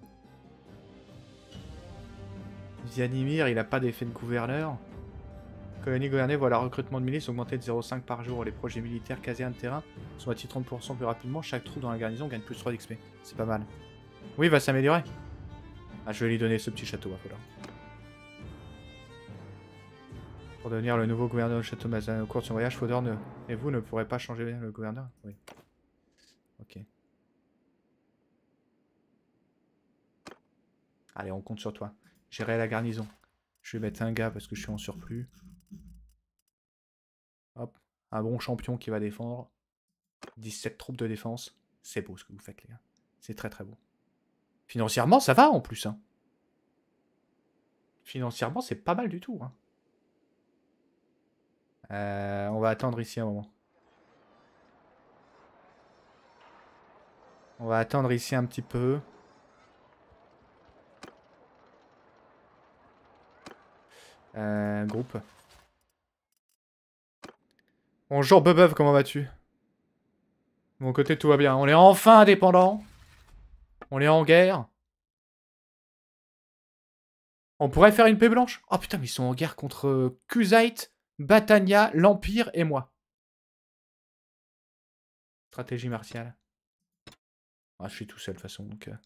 Zianimir, il a pas d'effet de gouverneur. Colonie gouvernée voit le recrutement de milices augmenter de zéro virgule cinq par jour. Les projets militaires casernes terrain sont bâtis trente pour cent plus rapidement. Chaque trou dans la garnison gagne plus trois d'X P. C'est pas mal. Oui, il va s'améliorer. Ah, je vais lui donner ce petit château, il va falloir. Pour devenir le nouveau gouverneur du château Mazan au cours de son voyage, Fodor ne... et vous ne pourrez pas changer le gouverneur? Oui. Ok. Allez, on compte sur toi. Gérer la garnison. Je vais mettre un gars parce que je suis en surplus. Hop. Un bon champion qui va défendre. dix-sept troupes de défense. C'est beau ce que vous faites, les gars. C'est très très beau. Financièrement, ça va en plus. Hein. Financièrement, c'est pas mal du tout. Hein. Euh, on va attendre ici un moment. On va attendre ici un petit peu. Euh, groupe. Bonjour Bebeuf, comment vas-tu? De mon côté, tout va bien. On est enfin indépendant. On est en guerre. On pourrait faire une paix blanche. Oh putain, mais ils sont en guerre contre Kuzite, Batania, l'Empire et moi. Stratégie martiale. Ah, je suis tout seul de toute façon, donc... Euh...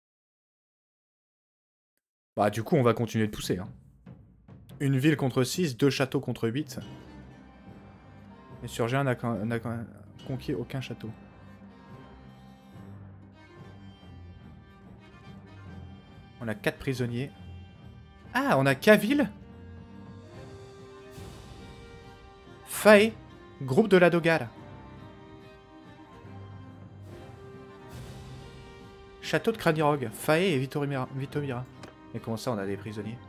Bah du coup, on va continuer de pousser. Hein. Une ville contre six, deux châteaux contre huit. Les surgéens n'a conquis aucun château. On a quatre prisonniers. Ah, on a Kavil. Fae. Groupe de la Dogale. Château de Cranirog. Fae et Vitomira. Vitomira. Mais comment ça, on a des prisonniers?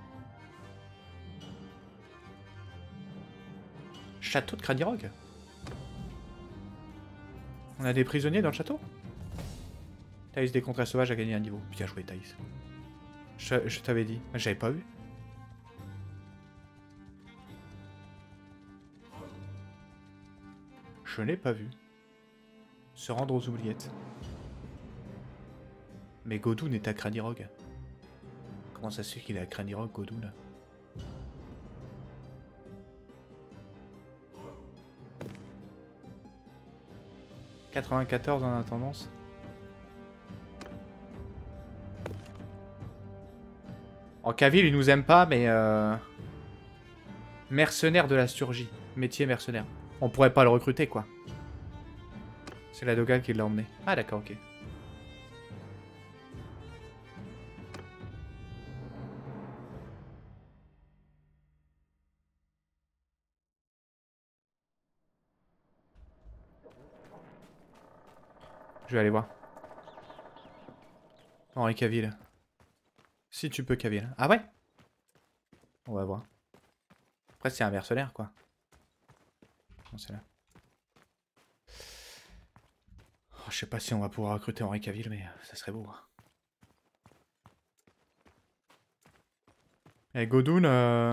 Château de Cranirog. On a des prisonniers dans le château? Thaïs des contrats sauvages a gagné un niveau. Bien joué, Thaïs. Je, je t'avais dit. J'avais pas vu. Je n'ai pas vu. Se rendre aux oubliettes. Mais Godoun est à Cranirog. Comment ça se fait qu'il est à Cranirog, Godoun? quatre-vingt-quatorze en intendance. En Kavil, il nous aime pas, mais... Euh... Mercenaire de la surgie. Métier mercenaire. On pourrait pas le recruter, quoi. C'est la Dogale qui l'a emmené. Ah, d'accord, ok. Je vais aller voir. Henri Cavill. Si tu peux, Cavill. Ah ouais? On va voir. Après, c'est un mercenaire, quoi. Non, c'est là. Oh, je sais pas si on va pouvoir recruter Henri Cavill, mais ça serait beau. Et Godoun... Euh...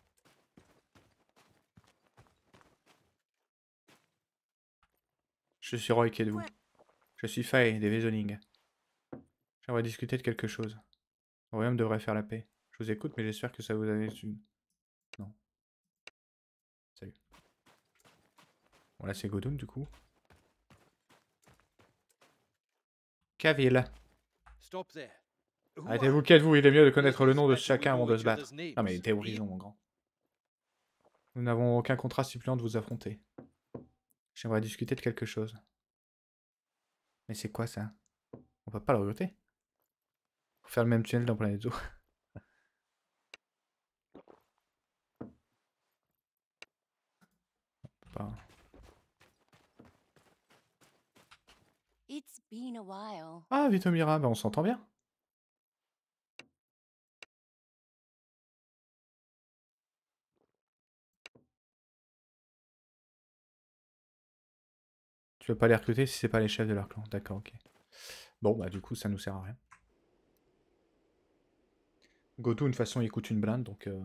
Je suis Roy qui êtes-vous? Je suis Faye, des Vézoning. J'aimerais discuter de quelque chose. Le royaume devrait faire la paix. Je vous écoute, mais j'espère que ça vous a une... Non. Salut. Bon, là, c'est Godoun, du coup. Cavill. Arrêtez-vous, qui êtes-vous? Il est mieux de connaître le nom de chacun avant de se battre. Non, mais t'es horizon, mon grand. Nous n'avons aucun contrat stipulant de vous affronter. J'aimerais discuter de quelque chose. Mais c'est quoi, ça? On peut pas le recruter? Faut faire le même tunnel dans Planète Zoo. Pas... Ah, Vitomira, bah on s'entend bien. Tu veux pas les recruter si c'est pas les chefs de leur clan. D'accord, ok. Bon, bah du coup, ça nous sert à rien. Godoun, de toute façon, il coûte une blinde, donc... Euh...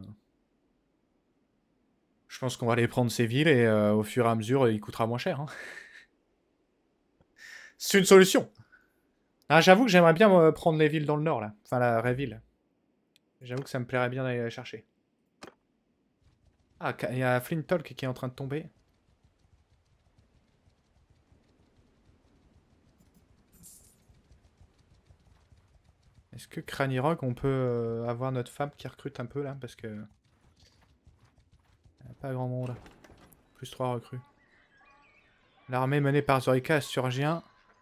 Je pense qu'on va aller prendre ces villes et euh, au fur et à mesure, il coûtera moins cher. Hein. C'est une solution. Ah, j'avoue que j'aimerais bien euh, prendre les villes dans le nord, là. Enfin, la vraie ville. J'avoue que ça me plairait bien d'aller la chercher. Ah, il y a Flintolk qui est en train de tomber. Est-ce que Cranirog, on peut euh, avoir notre femme qui recrute un peu, là? Parce que... Il n'y a pas grand monde, là. Plus trois recrues. L'armée menée par Zorika surgien.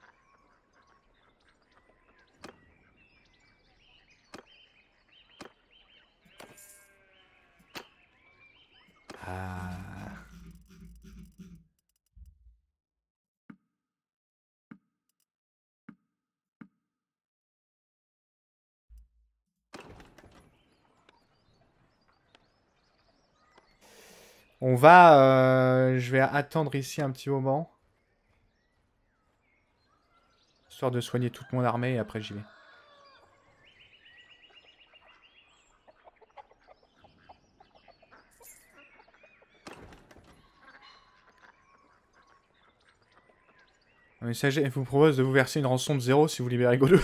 Ah... On va... Euh, je vais attendre ici un petit moment. Histoire de soigner toute mon armée et après j'y vais. Un messager vous propose de vous verser une rançon de zéro si vous libérez Godot.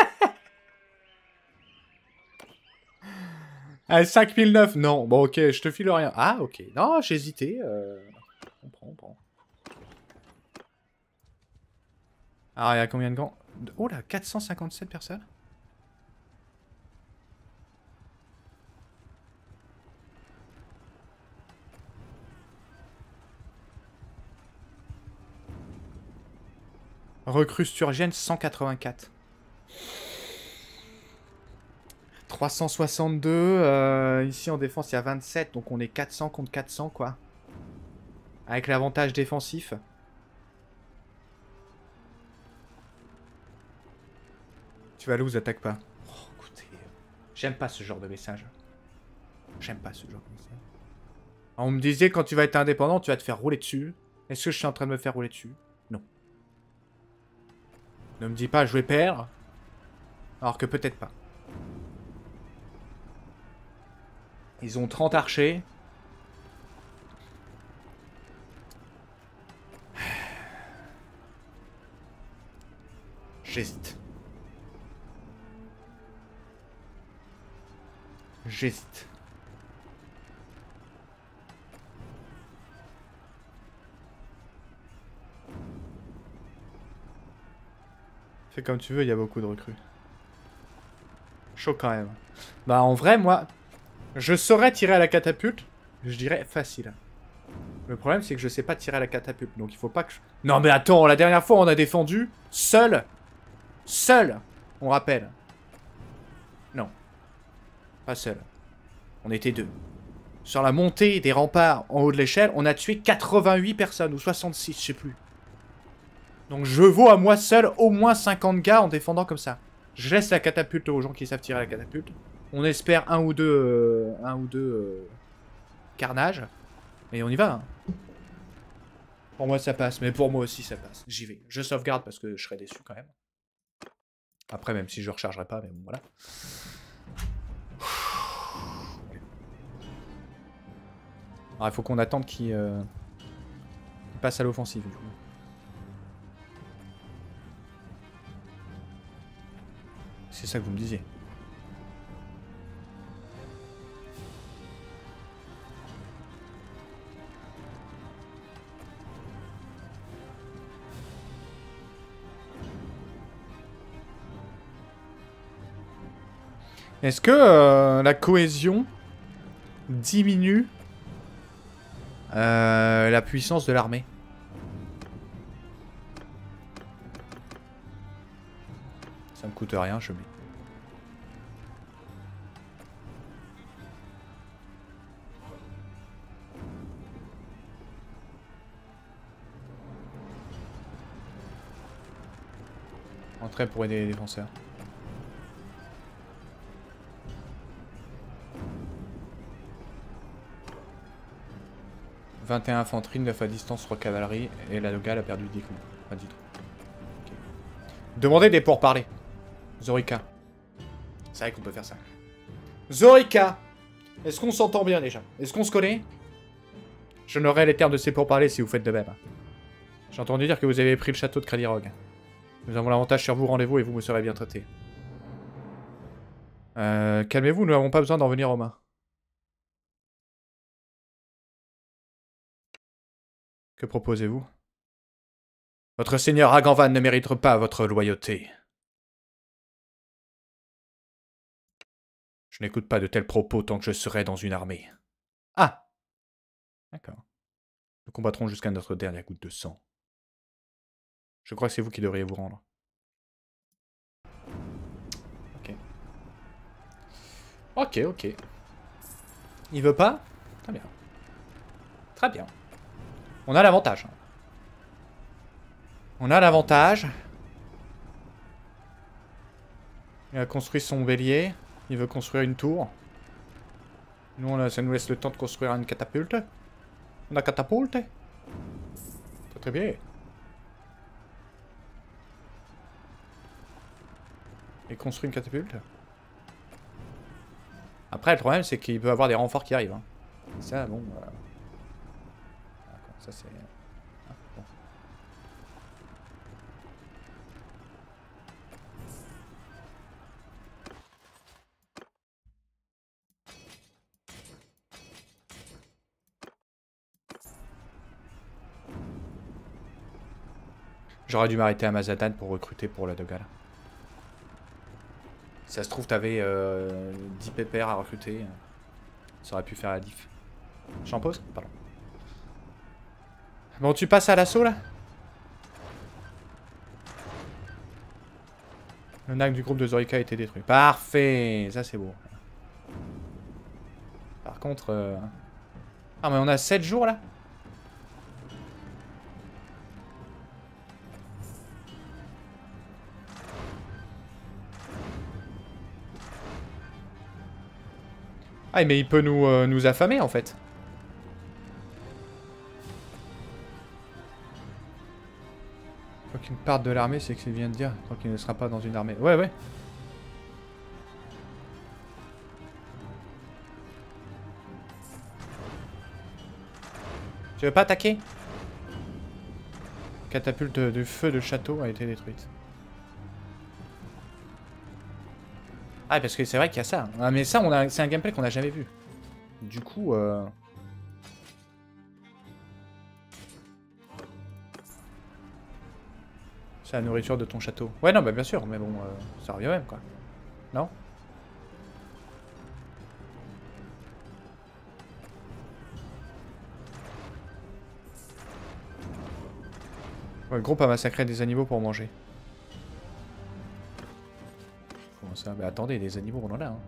Ah, cinq mille neuf, non. Bon, ok, je te file rien. Ah, ok. Non, j'ai hésité. Euh... On prend, on prend. Alors, il y a combien de gants? Oh là, quatre cent cinquante-sept personnes. Recrue sturgienne, cent quatre-vingt-quatre. trois cent soixante-deux. Euh, ici, en défense, il y a vingt-sept. Donc, on est quatre cents contre quatre cents, quoi. Avec l'avantage défensif. Tu vas aller où, vous attaque pas. Oh, écoutez. J'aime pas ce genre de message. J'aime pas ce genre de message. Alors, on me disait, quand tu vas être indépendant, tu vas te faire rouler dessus. Est-ce que je suis en train de me faire rouler dessus? Non. Ne me dis pas, je vais perdre. Alors que peut-être pas. Ils ont trente archers. J'hésite. J'hésite. Fais comme tu veux, il y a beaucoup de recrues. Chaud quand même. Bah en vrai, moi, je saurais tirer à la catapulte. Je dirais facile. Le problème, c'est que je sais pas tirer à la catapulte. Donc il faut pas que je... Non mais attends, la dernière fois, on a défendu seul. Seul. On rappelle. Non. Pas seul. On était deux. Sur la montée des remparts en haut de l'échelle, on a tué quatre-vingt-huit personnes. Ou soixante-six, je sais plus. Donc je vaux à moi seul au moins cinquante gars en défendant comme ça. Je laisse la catapulte aux gens qui savent tirer à la catapulte. On espère un ou deux... Euh, un ou deux... Euh, carnages. Et on y va. Hein. Pour moi ça passe, mais pour moi aussi ça passe. J'y vais. Je sauvegarde parce que je serais déçu quand même. Après même si je rechargerai pas, mais bon voilà. Alors il faut qu'on attende qu'il euh, qu passe à l'offensive du coup. C'est ça que vous me disiez. Est-ce que euh, la cohésion diminue euh, la puissance de l'armée? Ça me coûte rien, je mets. Entrée pour aider les défenseurs. vingt et un infanterie, neuf à distance, trois cavalerie, et la locale a perdu dix coups. Pas du tout. Okay. Demandez des pourparlers. Zorika. C'est vrai qu'on peut faire ça. Zorika! Est-ce qu'on s'entend bien déjà? Est-ce qu'on se connaît? Je n'aurai les termes de ces pourparlers si vous faites de même. J'ai entendu dire que vous avez pris le château de Kralirog. Nous avons l'avantage sur vous, rendez-vous et vous me serez bien traité. Euh, Calmez-vous, nous n'avons pas besoin d'en venir aux mains. Que proposez-vous? Votre seigneur Raganvan ne mérite pas votre loyauté. Je n'écoute pas de tels propos tant que je serai dans une armée. Ah! D'accord. Nous combattrons jusqu'à notre dernière goutte de sang. Je crois que c'est vous qui devriez vous rendre. Ok. Ok, ok. Il veut pas? Très bien. Très bien. On a l'avantage. On a l'avantage. Il a construit son bélier. Il veut construire une tour. Nous, on a, ça nous laisse le temps de construire une catapulte. On a catapulte. Très très bien. Et construit une catapulte. Après, le problème, c'est qu'il peut avoir des renforts qui arrivent. Hein. Ça, bon... Euh... Ça, c'est... Ah, bon. J'aurais dû m'arrêter à Mazadan pour recruter pour la Dogal. Si ça se trouve, t'avais euh, dix pépères à recruter. Ça aurait pu faire la diff. J'en pose? Pardon. Bon, tu passes à l'assaut là? Le N A C du groupe de Zorika a été détruit. Parfait! Ça c'est beau. Par contre... Euh... Ah mais on a sept jours là? Ah mais il peut nous, euh, nous affamer en fait. Faut qu'il parte de l'armée, c'est ce qu'il vient de dire. Tant qu'il ne sera pas dans une armée. Ouais ouais. Tu veux pas attaquer? Catapulte du feu de château a été détruite. Ah parce que c'est vrai qu'il y a ça. Ah mais ça on a, c'est un gameplay qu'on a jamais vu. Du coup euh... c'est la nourriture de ton château. Ouais non bah bien sûr mais bon euh, ça revient même quoi. Non? Ouais, le groupe a massacré des animaux pour manger. Comment ça? Mais attendez, des animaux on en a hein.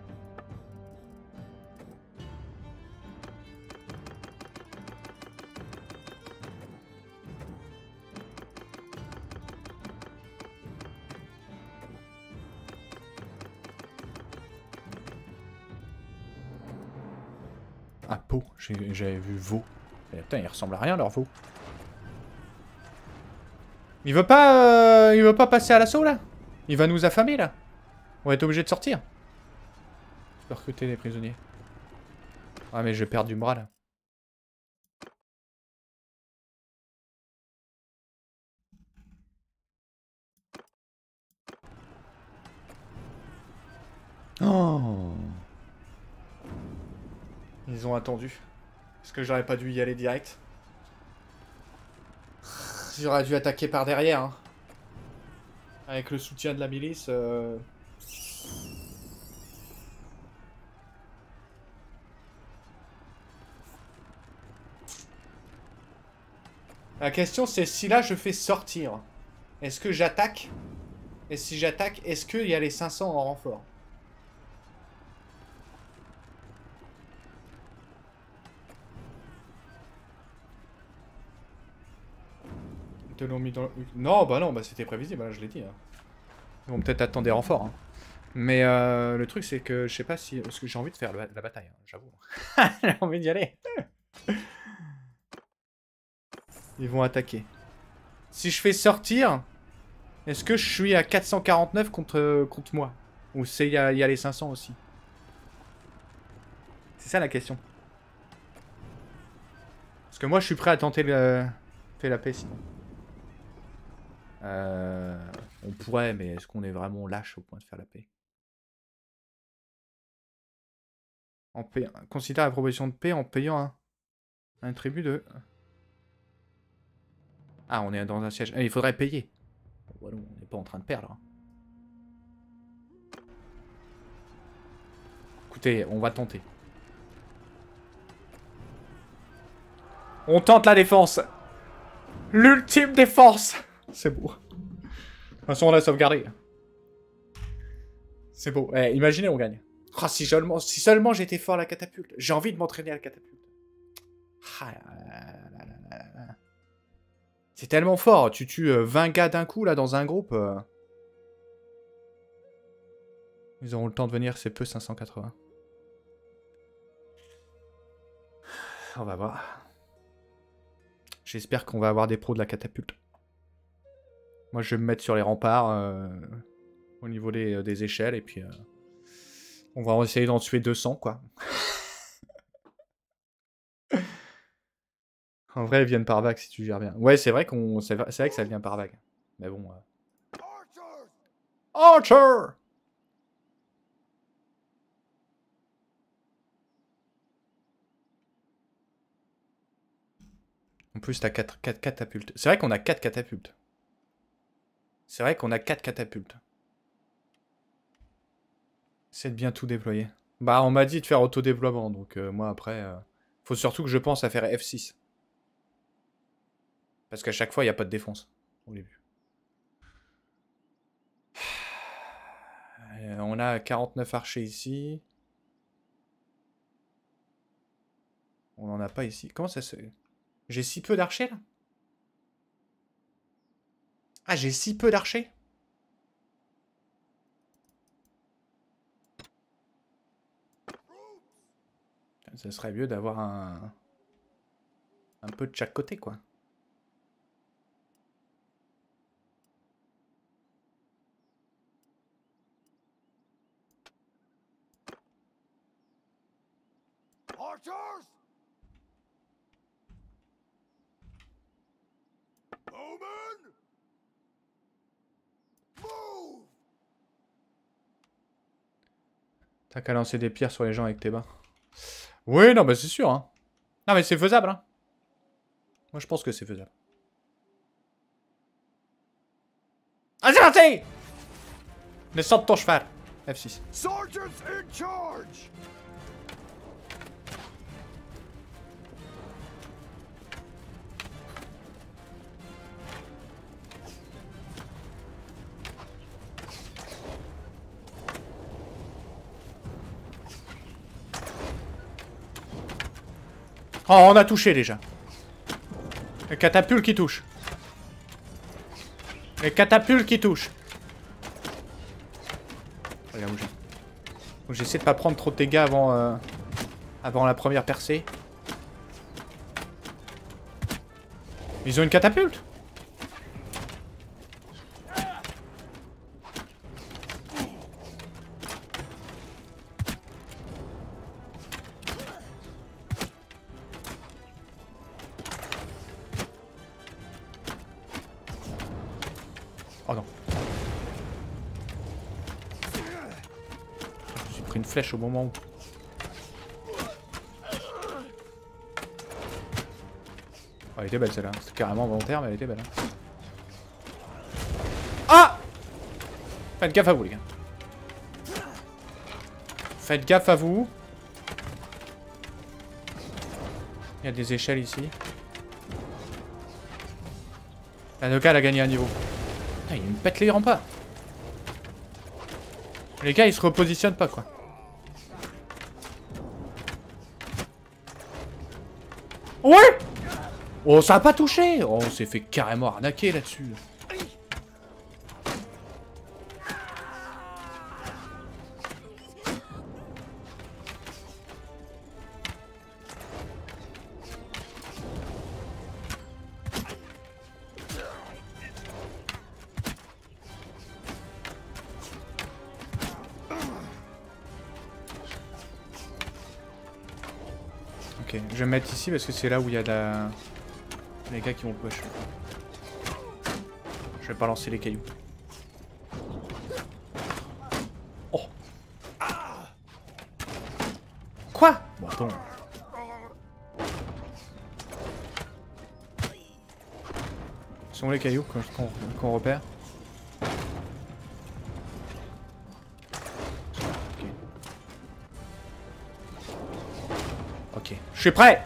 Ah, peau, j'avais vu veau. Mais putain, il ressemble à rien leur veau. Il veut pas... Euh, il veut pas passer à l'assaut là? Il va nous affamer là. On va être obligé de sortir. Je peux recruter des prisonniers. Ah mais je vais perdre du bras là. Oh. Ils ont attendu. Est-ce que j'aurais pas dû y aller direct? J'aurais dû attaquer par derrière. Hein. Avec le soutien de la milice. Euh... La question c'est si là je fais sortir. Est-ce que j'attaque? Et si j'attaque, est-ce qu'il y a les cinq cents en renfort? Ils te l'ont mis dans le... Non, bah non, bah c'était prévisible, là, je l'ai dit. Hein. Ils vont peut-être attendre des renforts. Hein. Mais euh, le truc, c'est que je sais pas si... Parce que j'ai envie de faire le... la bataille, hein, j'avoue. J'ai envie d'y aller. Ils vont attaquer. Si je fais sortir, est-ce que je suis à quatre cent quarante-neuf contre, contre moi? Ou c'est il y, y a les cinq cents aussi? C'est ça la question. Parce que moi, je suis prêt à tenter le... faire la paix, sinon. Euh, on pourrait, mais est-ce qu'on est vraiment lâche au point de faire la paix? En paix... Considère la proposition de paix en payant un, un tribut de... Ah, on est dans un siège. Ah, il faudrait payer. Bon, on n'est pas en train de perdre. Hein. Écoutez, on va tenter. On tente la défense. L'ultime défense. C'est beau. De toute façon, on l'a sauvegardé. C'est beau. Eh, imaginez, on gagne. Oh, si seulement, si seulement j'étais fort à la catapulte. J'ai envie de m'entraîner à la catapulte. Ah, là, là, là, là. C'est tellement fort. Tu tues vingt gars d'un coup, là, dans un groupe. Euh... Ils auront le temps de venir, c'est peu cinq cent quatre-vingts. On va voir. J'espère qu'on va avoir des pros de la catapulte. Moi, je vais me mettre sur les remparts. Euh, au niveau des, des échelles. Et puis... Euh, on va essayer d'en tuer deux cents, quoi. En vrai, ils viennent par vague si tu gères bien. Ouais, c'est vrai qu'on, c'est vrai que ça vient par vague. Mais bon. Euh... Archer! Archer! En plus, t'as quatre catapultes. C'est vrai qu'on a quatre catapultes. C'est vrai qu'on a quatre catapultes. C'est de bien tout déployer. Bah, on m'a dit de faire auto-déploiement, donc euh, moi après... Euh... Faut surtout que je pense à faire F six. Parce qu'à chaque fois, il n'y a pas de défense au début. Euh, on a quarante-neuf archers ici. On n'en a pas ici. Comment ça se... J'ai si peu d'archers, là? Ah, j'ai si peu d'archers? Ça serait mieux d'avoir un... un peu de chaque côté, quoi. Archers! Bowman! Move! T'as qu'à lancer des pierres sur les gens avec tes mains. Oui, non, mais c'est sûr, hein. Non, mais c'est faisable, hein. Moi, je pense que c'est faisable. Ah, c'est parti! Descends de ton cheval. F six. Sergeants in charge! Oh, on a touché déjà. Les catapultes qui touchent. Les catapultes qui touchent. Regarde où j'ai. Donc j'essaie de pas prendre trop de dégâts avant, euh, avant la première percée. Ils ont une catapulte. Oh non. Je me suis pris une flèche au moment où... Oh, elle était belle celle-là. C'était carrément volontaire, mais elle était belle. Hein. Ah! Faites gaffe à vous, les gars. Faites gaffe à vous. Il y a des échelles ici. La Noka, elle a gagné un niveau. Ah, il me pète les remparts. Les gars, ils se repositionnent pas, quoi. Ouais! Oh, ça a pas touché! Oh, on s'est fait carrément arnaquer là-dessus. Ok, je vais me mettre ici parce que c'est là où il y a la... les gars qui vont push. Je vais pas lancer les cailloux. Oh! Quoi? Bon, attends. Ce sont les cailloux qu'on qu'on repère. Ok, je suis prêt!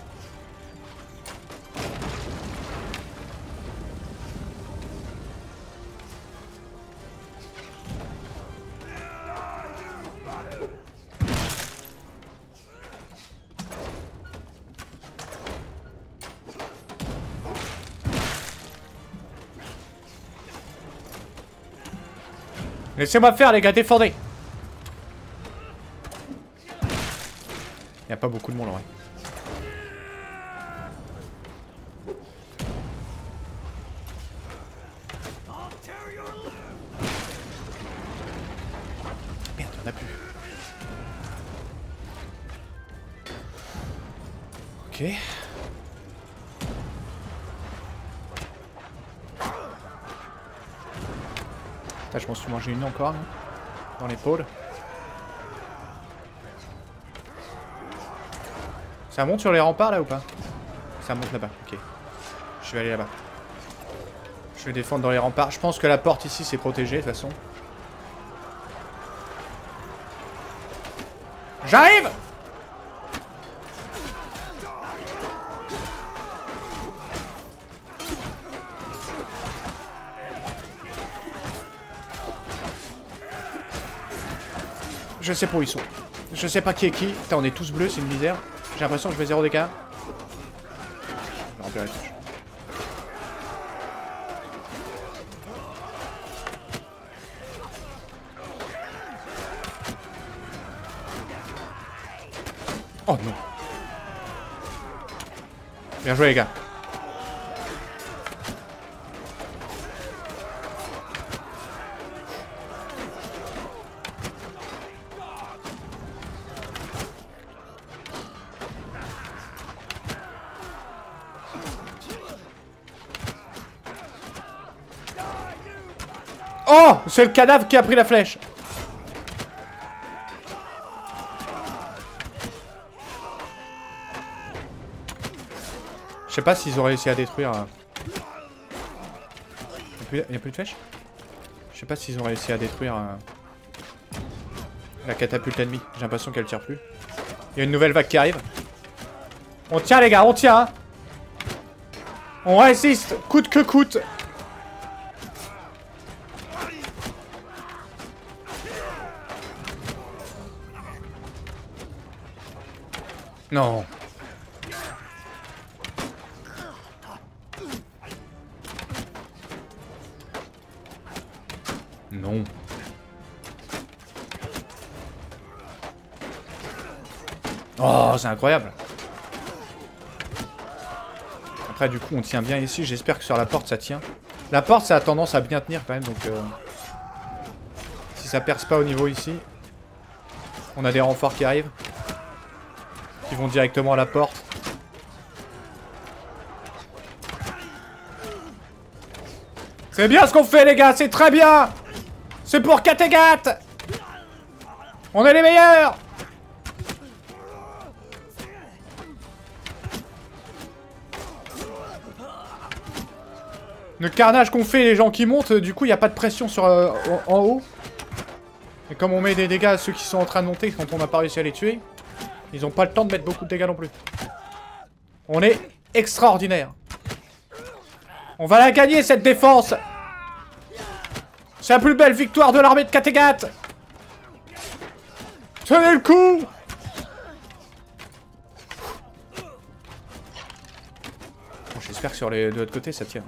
Laissez-moi faire, les gars, défendez! Il n'y a pas beaucoup de monde en vrai. Merde, on a plus. Ok. Putain, je m'en suis mangé une encore, là, dans l'épaule. Ça monte sur les remparts là ou pas? Ça monte là-bas, ok. Je vais aller là-bas. Je Je vais défendre dans les remparts. Je pense que la porte ici c'est protégé de toute façon. J'arrive! Je sais pas où ils sont. Je sais pas qui est qui. Putain, on est tous bleus, c'est une misère. J'ai l'impression que je fais zéro dégâts. Je vais remplir les touches. Oh non. Bien joué les gars. Oh! C'est le cadavre qui a pris la flèche. Je sais pas s'ils ont réussi à détruire... Euh... Il n'y a, a plus de flèches? Je sais pas s'ils ont réussi à détruire... Euh... la catapulte ennemie. J'ai l'impression qu'elle tire plus. Il y a une nouvelle vague qui arrive. On tient les gars, on tient hein. On résiste, coûte que coûte. Non. Non. Oh, c'est incroyable. Après, du coup, on tient bien ici. J'espère que sur la porte, ça tient. La porte, ça a tendance à bien tenir quand même. Donc, euh... si ça perce pas au niveau ici, on a des renforts qui arrivent. Qui vont directement à la porte. C'est bien ce qu'on fait, les gars. C'est très bien. C'est pour Kattegat. On est les meilleurs. Le carnage qu'on fait, les gens qui montent, du coup, il n'y a pas de pression sur euh, en, en haut. Et comme on met des dégâts à ceux qui sont en train de monter, quand on n'a pas réussi à les tuer, ils n'ont pas le temps de mettre beaucoup de dégâts non plus. On est extraordinaire. On va la gagner, cette défense. C'est la plus belle victoire de l'armée de Kattegat. Tenez le coup. Bon, j'espère que sur les de l'autre côté, ça tient.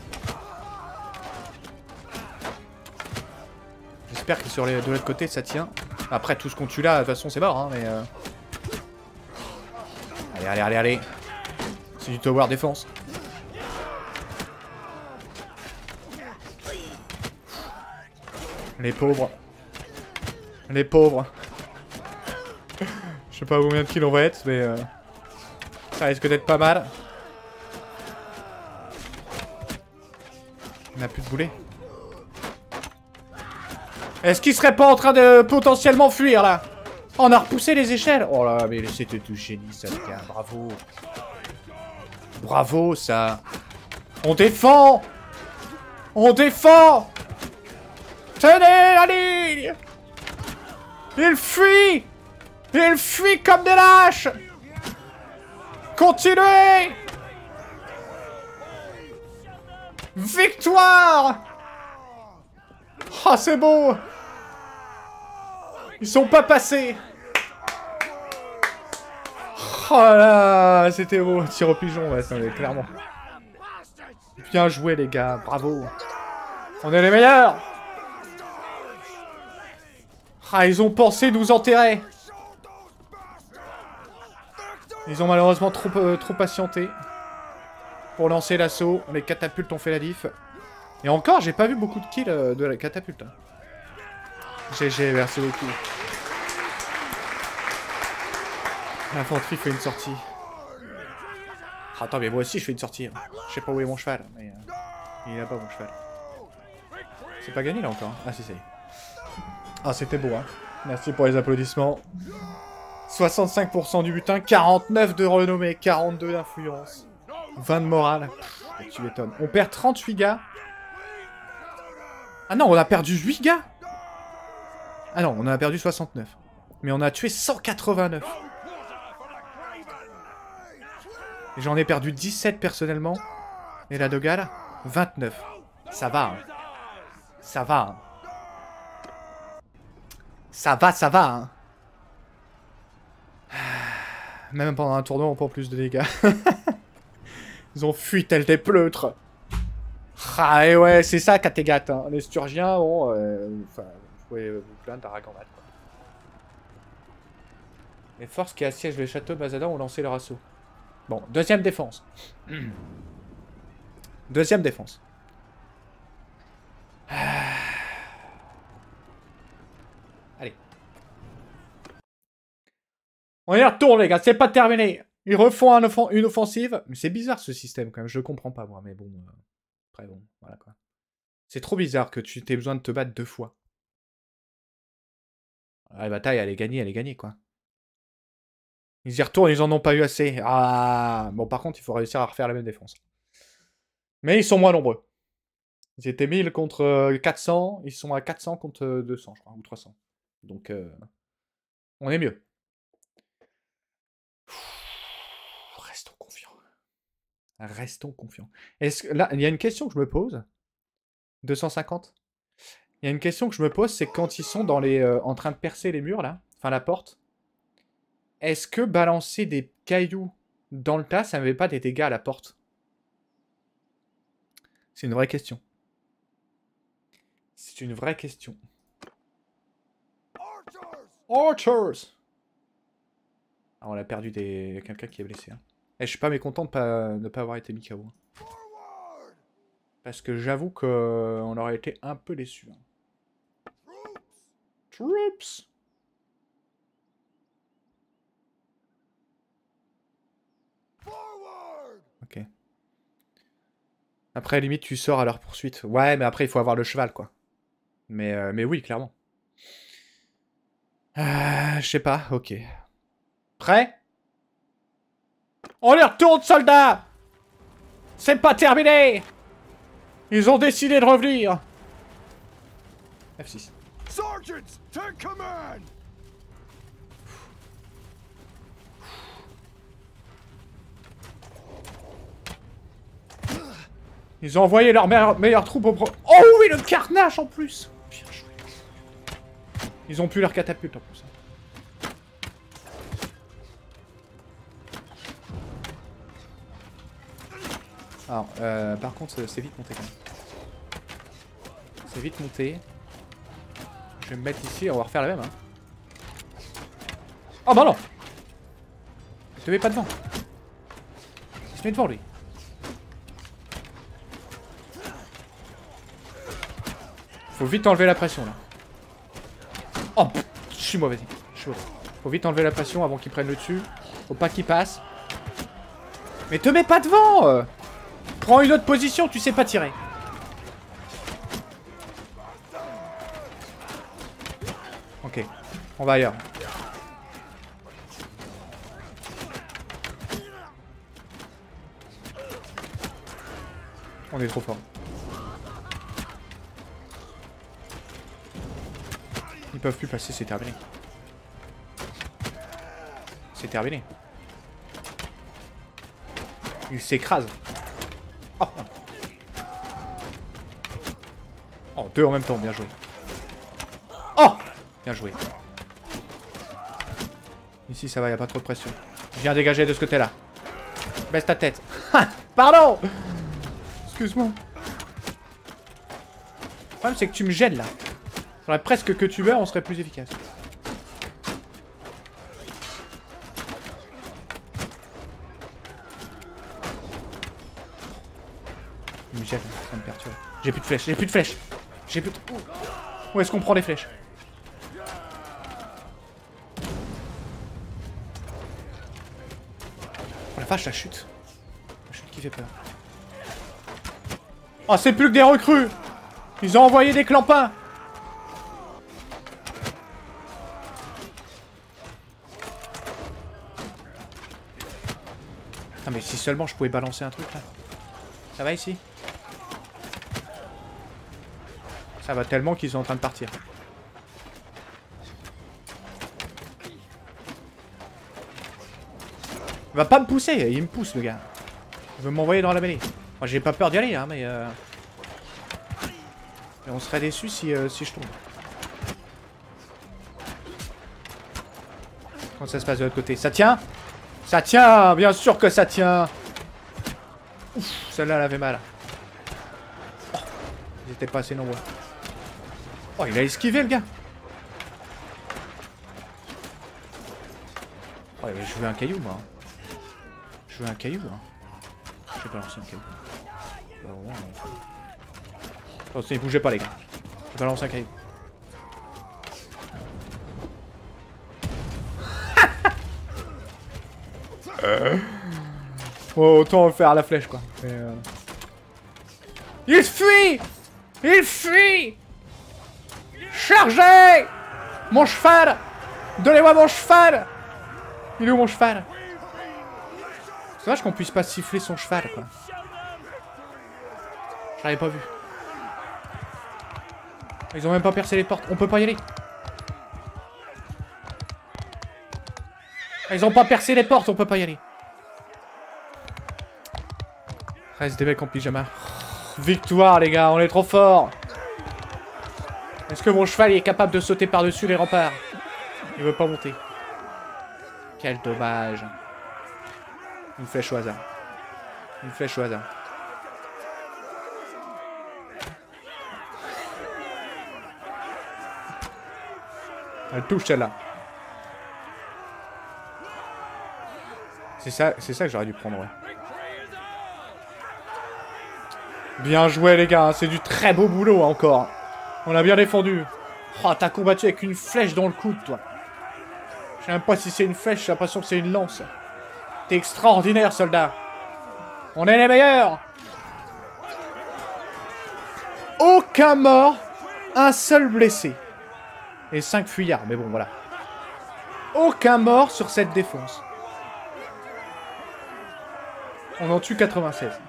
J'espère que sur les de l'autre côté, ça tient. Après, tout ce qu'on tue là, de toute façon, c'est mort, hein, mais... Euh... Allez, allez, allez, allez. C'est du tower défense. Les pauvres. Les pauvres. Je sais pas combien de kills on va être, mais... Euh... ça risque d'être pas mal. On a plus de boulets. Est-ce qu'il serait pas en train de potentiellement fuir, là? On a repoussé les échelles. Oh là, mais c'était tout génie, ça, les gars. Bravo. Bravo, ça. On défend. On défend. Tenez la ligne. Il fuit. Il fuit comme des lâches. Continuez. Victoire. Oh, c'est beau. Ils sont pas passés. Oh là, c'était beau. Tir au pigeon, ouais, ça en est clairement. Bien joué, les gars. Bravo. On est les meilleurs. Ah, ils ont pensé nous enterrer. Ils ont malheureusement trop, euh, trop patienté. Pour lancer l'assaut. Les catapultes ont fait la diff. Et encore, j'ai pas vu beaucoup de kills euh, de la catapulte. G G, merci beaucoup. L'infanterie fait une sortie. Ah, attends, mais moi aussi je fais une sortie. Je sais pas où est mon cheval, mais... Euh, il est là-bas, mon cheval. C'est pas gagné là encore. Ah si, ça y est. Ah, c'était beau, hein. Merci pour les applaudissements. soixante-cinq pour cent du butin, quarante-neuf de renommée, quarante-deux d'influence, vingt de morale. Pff, tu m'étonnes. On perd trente-huit gars Ah non, on a perdu huit gars. Ah non, on a perdu soixante-neuf. Mais on a tué cent quatre-vingt-neuf. Et j'en ai perdu dix-sept personnellement. Et la Dogal, vingt-neuf. Ça va, hein. Ça va, hein. Ça va, ça va, hein. Même pendant un tournoi, on prend plus de dégâts. Ils ont fui tel des pleutres. Ah, et ouais, c'est ça, Kattegat. Hein. Les Sturgiens, bon, euh, enfin, vous pouvez vous plaindre d'Araganvat. Les forces qui assiègent le château de Mazada ont lancé leur assaut. Bon, deuxième défense. Deuxième défense. Allez. On y retourne, les gars, c'est pas terminé. Ils refont un offen une offensive. Mais c'est bizarre, ce système, quand même. Je comprends pas, moi, mais bon... Euh... Après, bon, voilà, quoi. C'est trop bizarre que tu aies besoin de te battre deux fois. La bataille, elle est gagnée, elle est gagnée, quoi. Ils y retournent, ils en ont pas eu assez. Ah, bon, par contre, il faut réussir à refaire la même défense. Mais ils sont moins nombreux. Ils étaient mille contre quatre cents, ils sont à quatre cents contre deux cents, je crois, ou trois cents. Donc, euh, on est mieux. Restons confiants. Restons confiants. Est-ce que là, il y a une question que je me pose. deux cent cinquante. Il y a une question que je me pose, c'est quand ils sont dans les, euh, en train de percer les murs, là, enfin la porte, est-ce que balancer des cailloux dans le tas, ça ne met pas des dégâts à la porte? C'est une vraie question. C'est une vraie question. Archers! Ah, on a perdu des... quelqu'un qui est blessé. Hein. Et je suis pas mécontent de pas... ne pas avoir été mis K O. Hein. Parce que j'avoue qu'on aurait été un peu déçus. Hein. Troops! Ok. Après, limite, tu sors à leur poursuite. Ouais, mais après, il faut avoir le cheval, quoi. Mais, euh, mais oui, clairement. Euh, je sais pas, ok. Prêt? On les retourne, soldats! C'est pas terminé! Ils ont décidé de revenir! F six. Sergeants, take command! Ils ont envoyé leurs meilleures meilleure troupes au pro... Oh oui, le carnage en plus! Bien joué. Ils ont pu leur catapulte en plus. Alors, euh, par contre, c'est vite monté quand même. C'est vite monté. Je vais me mettre ici, on va refaire la même. Hein. Oh bah non! Ne te mets pas devant. Il se met devant lui. Faut vite enlever la pression là. Oh, pff, je suis mauvais. Je suis mauvais. Faut vite enlever la pression avant qu'ils prennent le dessus. Faut pas qu'ils passent. Mais te mets pas devant euh. Prends une autre position, tu sais pas tirer. Ok, on va ailleurs. On est trop fort. Ils peuvent plus passer, c'est terminé. C'est terminé. Ils s'écrasent. Oh. Oh, deux en même temps, bien joué. Oh! Bien joué. Ici, ça va, y a pas trop de pression. Viens dégager de ce côté-là. Baisse ta tête. Pardon! Excuse-moi. Le problème, c'est que tu me gênes, là. Faudrait presque que tu meurs, on serait plus efficace. Il me gêne, ça me perturbe. J'ai plus de flèches, j'ai plus de flèches. J'ai plus de... Où est-ce qu'on prend les flèches? Oh la vache, la chute. La chute qui fait peur. Oh, c'est plus que des recrues! Ils ont envoyé des clampins! Ah mais si seulement je pouvais balancer un truc là. Ça va ici? Ça va tellement qu'ils sont en train de partir. Il va pas me pousser, il me pousse le gars. Il veut m'envoyer dans la mêlée. Moi j'ai pas peur d'y aller hein, mais... Euh... mais on serait déçus si, euh, si je tombe. Comment ça se passe de l'autre côté? Ça tient? Ça tient! Bien sûr que ça tient! Ouf, celle-là elle avait mal. Oh, ils étaient pas assez nombreux. Oh, il a esquivé le gars! Oh, je veux un caillou moi. Je veux un caillou hein. Je vais balancer un caillou. Alors, ouais, ouais. Attention, ne bougez pas les gars. Je balance un caillou. euh... oh, autant faire la flèche quoi. Mais, euh... Il fuit! Il fuit! Chargez! Mon cheval! Donnez-moi mon cheval! Il est où mon cheval? C'est dommage qu'on puisse pas siffler son cheval quoi. J'avais pas vu. Ils ont même pas percé les portes. On peut pas y aller. Ils ont pas percé les portes. On peut pas y aller. Reste des mecs en pyjama. Victoire les gars. On est trop forts. Est-ce que mon cheval est capable de sauter par-dessus les remparts? Il veut pas monter. Quel dommage. Une flèche au hasard. Une flèche au hasard. Elle touche celle-là. C'est ça, c'est ça que j'aurais dû prendre, ouais. Bien joué les gars, c'est du très beau boulot encore. On a bien défendu. Oh, t'as combattu avec une flèche dans le coude, toi. Je sais même pas si c'est une flèche, j'ai l'impression que c'est une lance. T'es extraordinaire, soldat. On est les meilleurs. Aucun mort, un seul blessé. Et cinq fuyards, mais bon, voilà. Aucun mort sur cette défense. On en tue quatre-vingt-seize.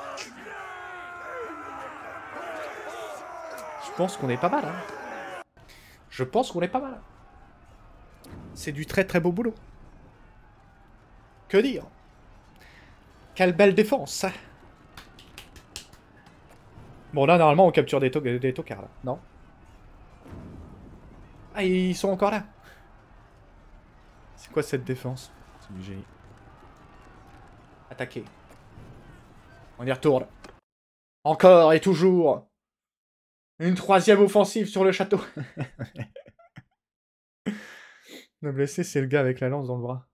Je pense qu'on est pas mal, hein. Je pense qu'on est pas mal. C'est du très très beau boulot. Que dire? Quelle belle défense. Bon, là, normalement, on capture des, to des tocards, là. Non? Ah, ils sont encore là. C'est quoi cette défense? C'est du génie. Attaquer. On y retourne. Encore et toujours. Une troisième offensive sur le château. Le blessé, c'est le gars avec la lance dans le bras.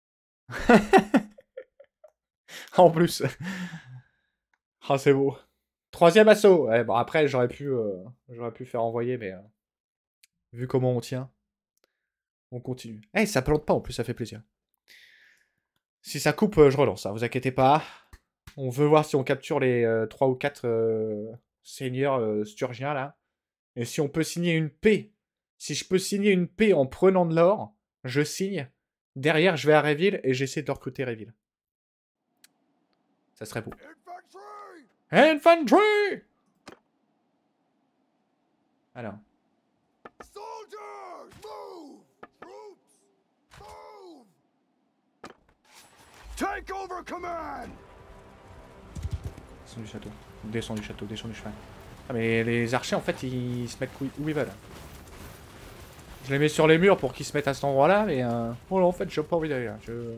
En plus. Ah, oh, c'est beau. Troisième assaut. Ouais, bon, après, j'aurais pu, euh, j'aurais pu faire envoyer, mais... Euh, vu comment on tient, on continue. Eh, hey, ça plante pas, en plus, ça fait plaisir. Si ça coupe, euh, je relance, hein, vous inquiétez pas. On veut voir si on capture les euh, trois ou quatre euh, seigneurs euh, sturgiens, là. Et si on peut signer une paix. Si je peux signer une paix en prenant de l'or, je signe. Derrière, je vais à Réville et j'essaie de recruter Réville. Ça serait beau. Infantry! Infantry! Alors. Soldiers, move! Troops, move! Take over command! Descends du château. Descends du château, descends du cheval. Ah mais les archers en fait ils se mettent où ils veulent. Je les mets sur les murs pour qu'ils se mettent à cet endroit là mais euh... oh là en fait j'ai pas envie d'aller là. Je...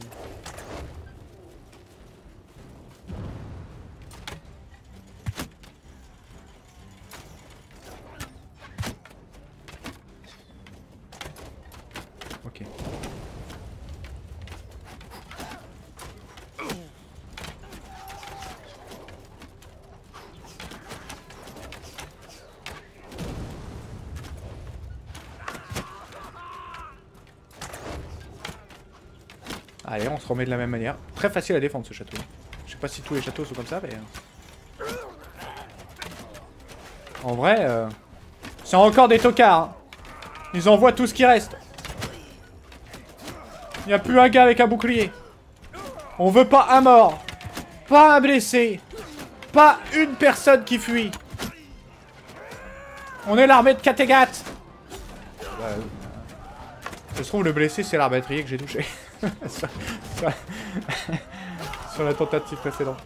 Ok. Allez, on se remet de la même manière. Très facile à défendre ce château. Je sais pas si tous les châteaux sont comme ça, mais... En vrai, euh... c'est encore des tocards. Hein. Ils envoient tout ce qui reste. Il n'y a plus un gars avec un bouclier. On veut pas un mort. Pas un blessé. Pas une personne qui fuit. On est l'armée de Kattegat. Bah, euh, ça se trouve, le blessé, c'est l'arbatrier que j'ai touché. sur, sur, sur la tentative précédente.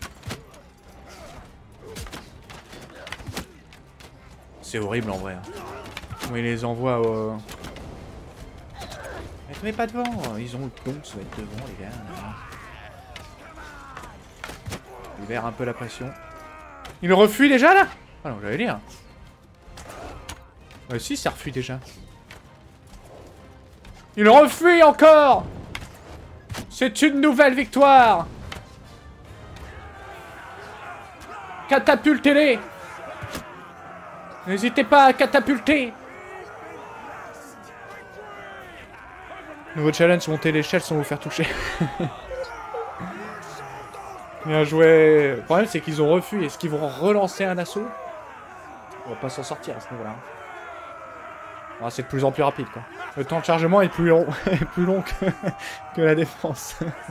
C'est horrible en vrai. Hein. Mais ils les envoient au... Mais te mets pas devant. Ils ont le plomb, ça va être devant, les gars. Ils libèrent un peu la pression. Il refuit déjà là? Ah non, j'allais dire. Ouais, si, ça refuit déjà. Il refuit encore! C'est une nouvelle victoire! Catapultez-les! N'hésitez pas à catapulter! Nouveau challenge, monter l'échelle sans vous faire toucher. Bien joué. Le problème, c'est qu'ils ont refui. Est-ce qu'ils vont relancer un assaut? On va pas s'en sortir à ce niveau-là. Ah, c'est de plus en plus rapide, quoi. Le temps de chargement est plus long, est plus long que, que la défense.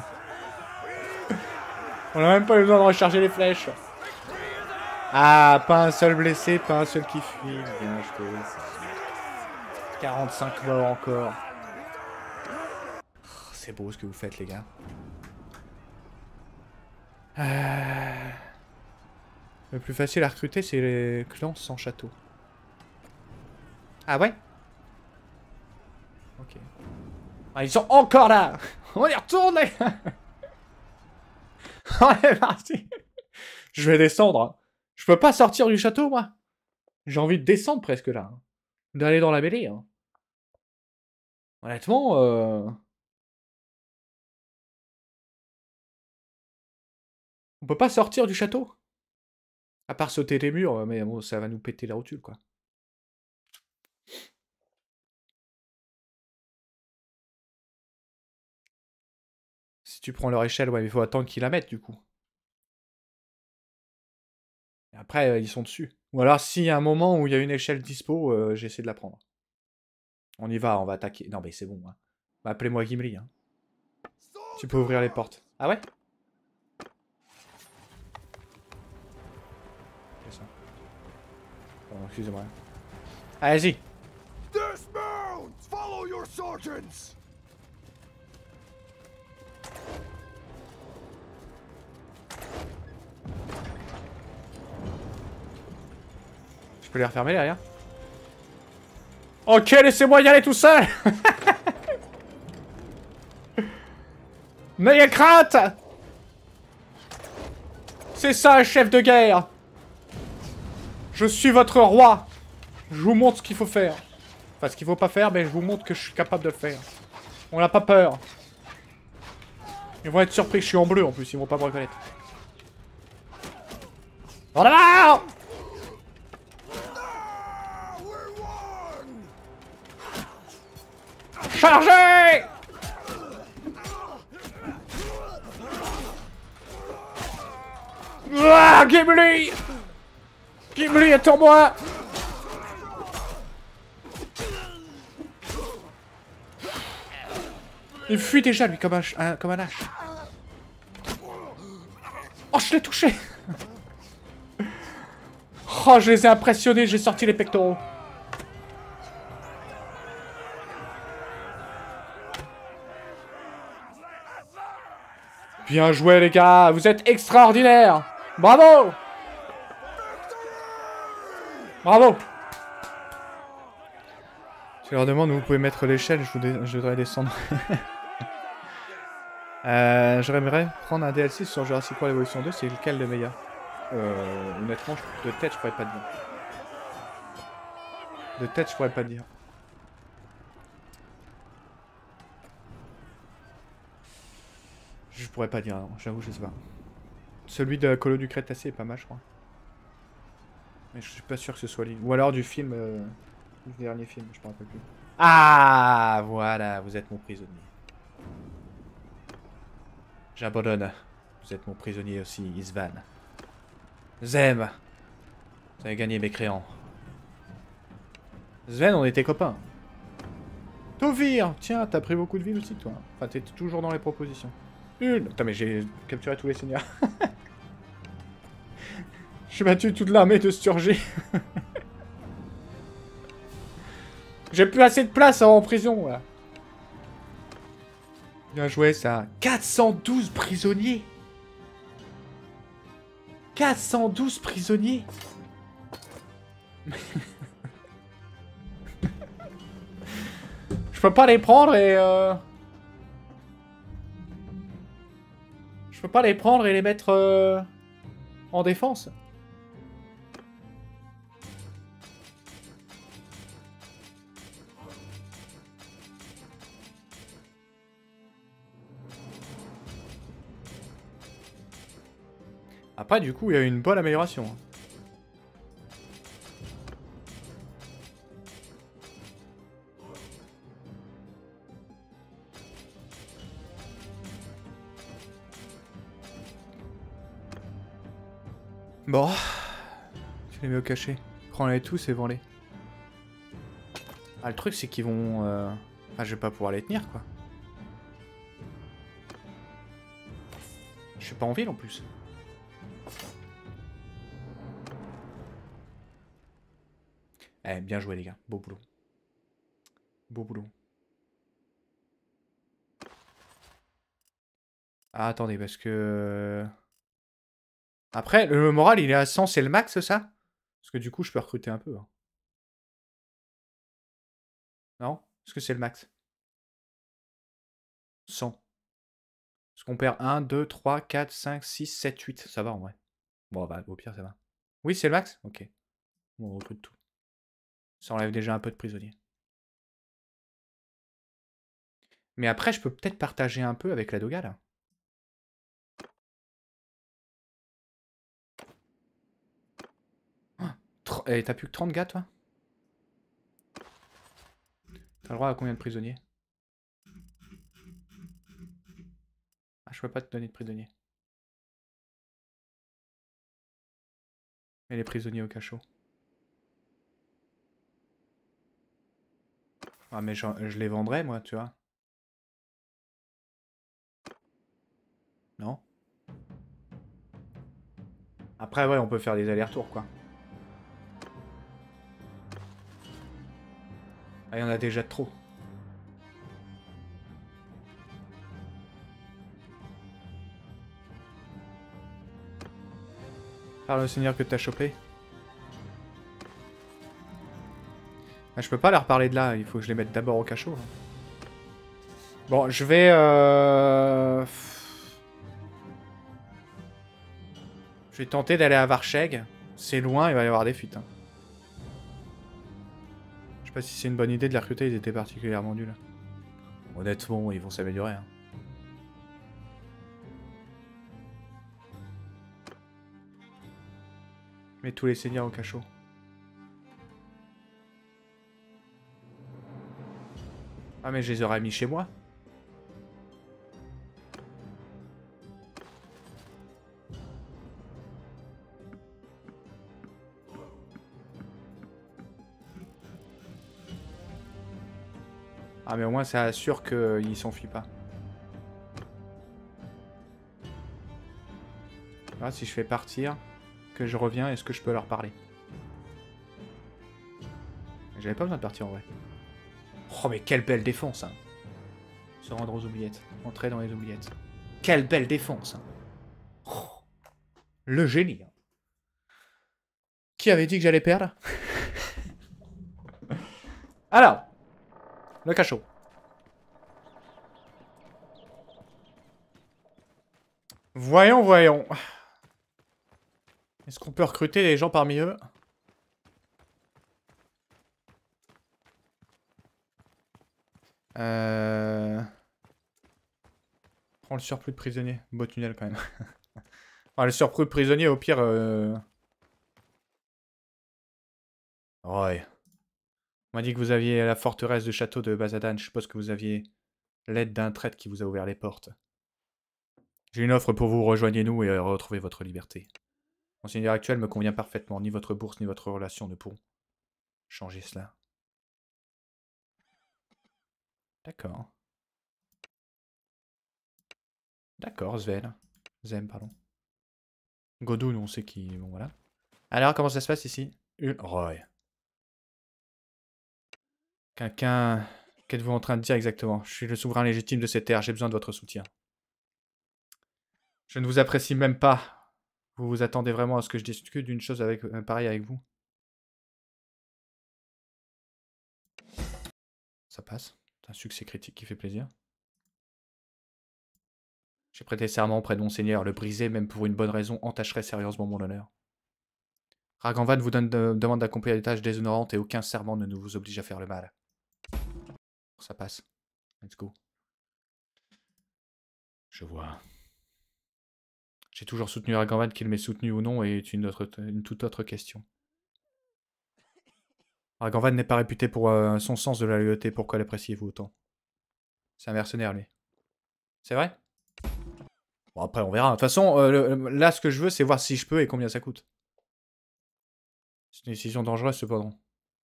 On n'a même pas eu besoin de recharger les flèches. Ah, pas un seul blessé, pas un seul qui fuit. Bien joué. quarante-cinq morts encore. C'est beau ce que vous faites, les gars. Euh... Le plus facile à recruter, c'est les clans sans château. Ah ouais? Ok. Ah, ils sont encore là. On y retourne, les gars. On est parti. Je vais descendre. Hein. Je peux pas sortir du château, moi. J'ai envie de descendre presque là. Hein. D'aller dans la mêlée. Hein. Honnêtement, euh... on peut pas sortir du château. À part sauter les murs, mais bon, ça va nous péter la rotule, quoi. Si tu prends leur échelle, ouais, mais il faut attendre qu'ils la mettent, du coup. Et après, euh, ils sont dessus. Ou alors, s'il y a un moment où il y a une échelle dispo, euh, j'essaie de la prendre. On y va, on va attaquer. Non, mais c'est bon. Hein. Bah, appelez-moi Gimli. Hein. Tu peux ouvrir les portes. Ah ouais? C'est ça. Pardon, excusez-moi. Allez-y. Dismount! Follow your sergeants! Je peux les refermer derrière? Ok, laissez-moi y aller tout seul. N'ayez crainte. C'est ça, chef de guerre. Je suis votre roi. Je vous montre ce qu'il faut faire. Enfin, ce qu'il faut pas faire, mais je vous montre que je suis capable de le faire. On n'a pas peur. Ils vont être surpris, je suis en bleu en plus, ils vont pas me reconnaître. En avant! Chargez! Ah, Gimli! Gimli est en moi! Il fuit déjà lui comme un, un, comme un lâche. Oh, je l'ai touché! Oh, je les ai impressionnés, j'ai sorti les pectoraux. Bien joué les gars, vous êtes extraordinaires. Bravo. Bravo. Je leur demande où vous pouvez mettre l'échelle, je, je voudrais descendre. euh, J'aimerais prendre un D L C sur Jurassic World Evolution deux, c'est lequel le meilleur? euh, Honnêtement, de tête, je pourrais pas te dire. De tête, je pourrais pas te dire. Je pourrais pas dire, j'avoue, je sais pas. Celui de Colo du Crétacé est pas mal, je crois. Mais je suis pas sûr que ce soit lui. Ou alors du film, euh, du dernier film, je me rappelle plus. Ah, voilà, vous êtes mon prisonnier. J'abandonne. Vous êtes mon prisonnier aussi, Isvan. Zem. Vous avez gagné mes créants. Sven, on était copains. Tovir, tiens, t'as pris beaucoup de villes aussi, toi. Enfin, t'es toujours dans les propositions. Une. Attends, mais j'ai capturé tous les seigneurs. J'ai battu toute l'armée de Sturgé. J'ai plus assez de place en prison, là. Bien joué, ça. quatre cent douze prisonniers. quatre cent douze prisonniers. Je peux pas les prendre et... Euh... Je peux pas les prendre et les mettre euh, en défense. Après, du coup, il y a eu une bonne amélioration. Bon. Je les mets au cachet. Prends-les tous et vends-les. Ah, le truc, c'est qu'ils vont... Euh... Ah, je vais pas pouvoir les tenir, quoi. Je suis pas en ville, en plus. Eh, bien joué, les gars. Beau boulot. Beau boulot. Ah, attendez, parce que... Après, le moral, il est à cent, c'est le max, ça? Parce que du coup, je peux recruter un peu. Hein. Non? Est-ce que c'est le max? cent. Parce qu'on perd un, deux, trois, quatre, cinq, six, sept, huit. Ça va, en vrai. Bon, bah, au pire, ça va. Oui, c'est le max? Ok. Bon, on recrute tout. Ça enlève déjà un peu de prisonniers. Mais après, je peux peut-être partager un peu avec la Doga, là. Oh, eh, t'as plus que trente gars, toi? T'as le droit à combien de prisonniers? Ah, je peux pas te donner de prisonniers. Et les prisonniers au cachot. Ah, mais je, je les vendrais, moi, tu vois. Non? Après, ouais, on peut faire des allers-retours, quoi. Ah, il y en a déjà trop. Parle au seigneur que t'as chopé. Ah, je peux pas leur parler de là, il faut que je les mette d'abord au cachot. Hein. Bon, je vais... Euh... Je vais tenter d'aller à Varcheg. C'est loin, il va y avoir des fuites. Hein. Je sais pas si c'est une bonne idée de les recruter, ils étaient particulièrement nuls. Honnêtement, ils vont s'améliorer. Hein. Mets tous les seigneurs au cachot. Ah mais je les aurais mis chez moi. Ah mais au moins ça assure qu'ils s'enfuient pas. Là, si je fais partir, que je reviens, est-ce que je peux leur parler? J'avais pas besoin de partir en vrai. Oh mais quelle belle défense hein. Se rendre aux oubliettes. Entrer dans les oubliettes. Quelle belle défense hein. Oh, le génie. Hein. Qui avait dit que j'allais perdre? Alors, le cachot. Voyons, voyons. Est-ce qu'on peut recruter des gens parmi eux? Euh... Prends le surplus de prisonniers. Beau tunnel quand même. Enfin, le surplus de prisonniers au pire... Euh... Ouais. On m'a dit que vous aviez la forteresse du château de Bazadan. Je suppose que vous aviez l'aide d'un traître qui vous a ouvert les portes. J'ai une offre pour vous, rejoignez-nous et retrouvez votre liberté. Mon seigneur actuel me convient parfaitement. Ni votre bourse ni votre relation ne pourront changer cela. D'accord. D'accord, Sven. Zem, pardon. Godoun, on sait qui... Bon, voilà. Alors, comment ça se passe ici? Une... Oh, ouais. Quelqu'un... Qu'êtes-vous en train de dire exactement? Je suis le souverain légitime de ces terres, j'ai besoin de votre soutien. Je ne vous apprécie même pas. Vous vous attendez vraiment à ce que je discute d'une chose avec, euh, pareille avec vous? Ça passe. C'est un succès critique qui fait plaisir. J'ai prêté serment auprès de mon seigneur. Le briser, même pour une bonne raison, entacherait sérieusement mon honneur. Raganvan vous donne de, demande d'accomplir des tâches déshonorantes et aucun serment ne vous oblige à faire le mal. Ça passe. Let's go. Je vois. J'ai toujours soutenu Raganvan, qu'il m'ait soutenu ou non, est une, autre, une toute autre question. Raganvan n'est pas réputé pour euh, son sens de la loyauté. Pourquoi l'appréciez-vous autant? C'est un mercenaire, lui. C'est vrai? Bon, après, on verra. De toute façon, euh, le, là, ce que je veux, c'est voir si je peux et combien ça coûte. C'est une décision dangereuse, cependant.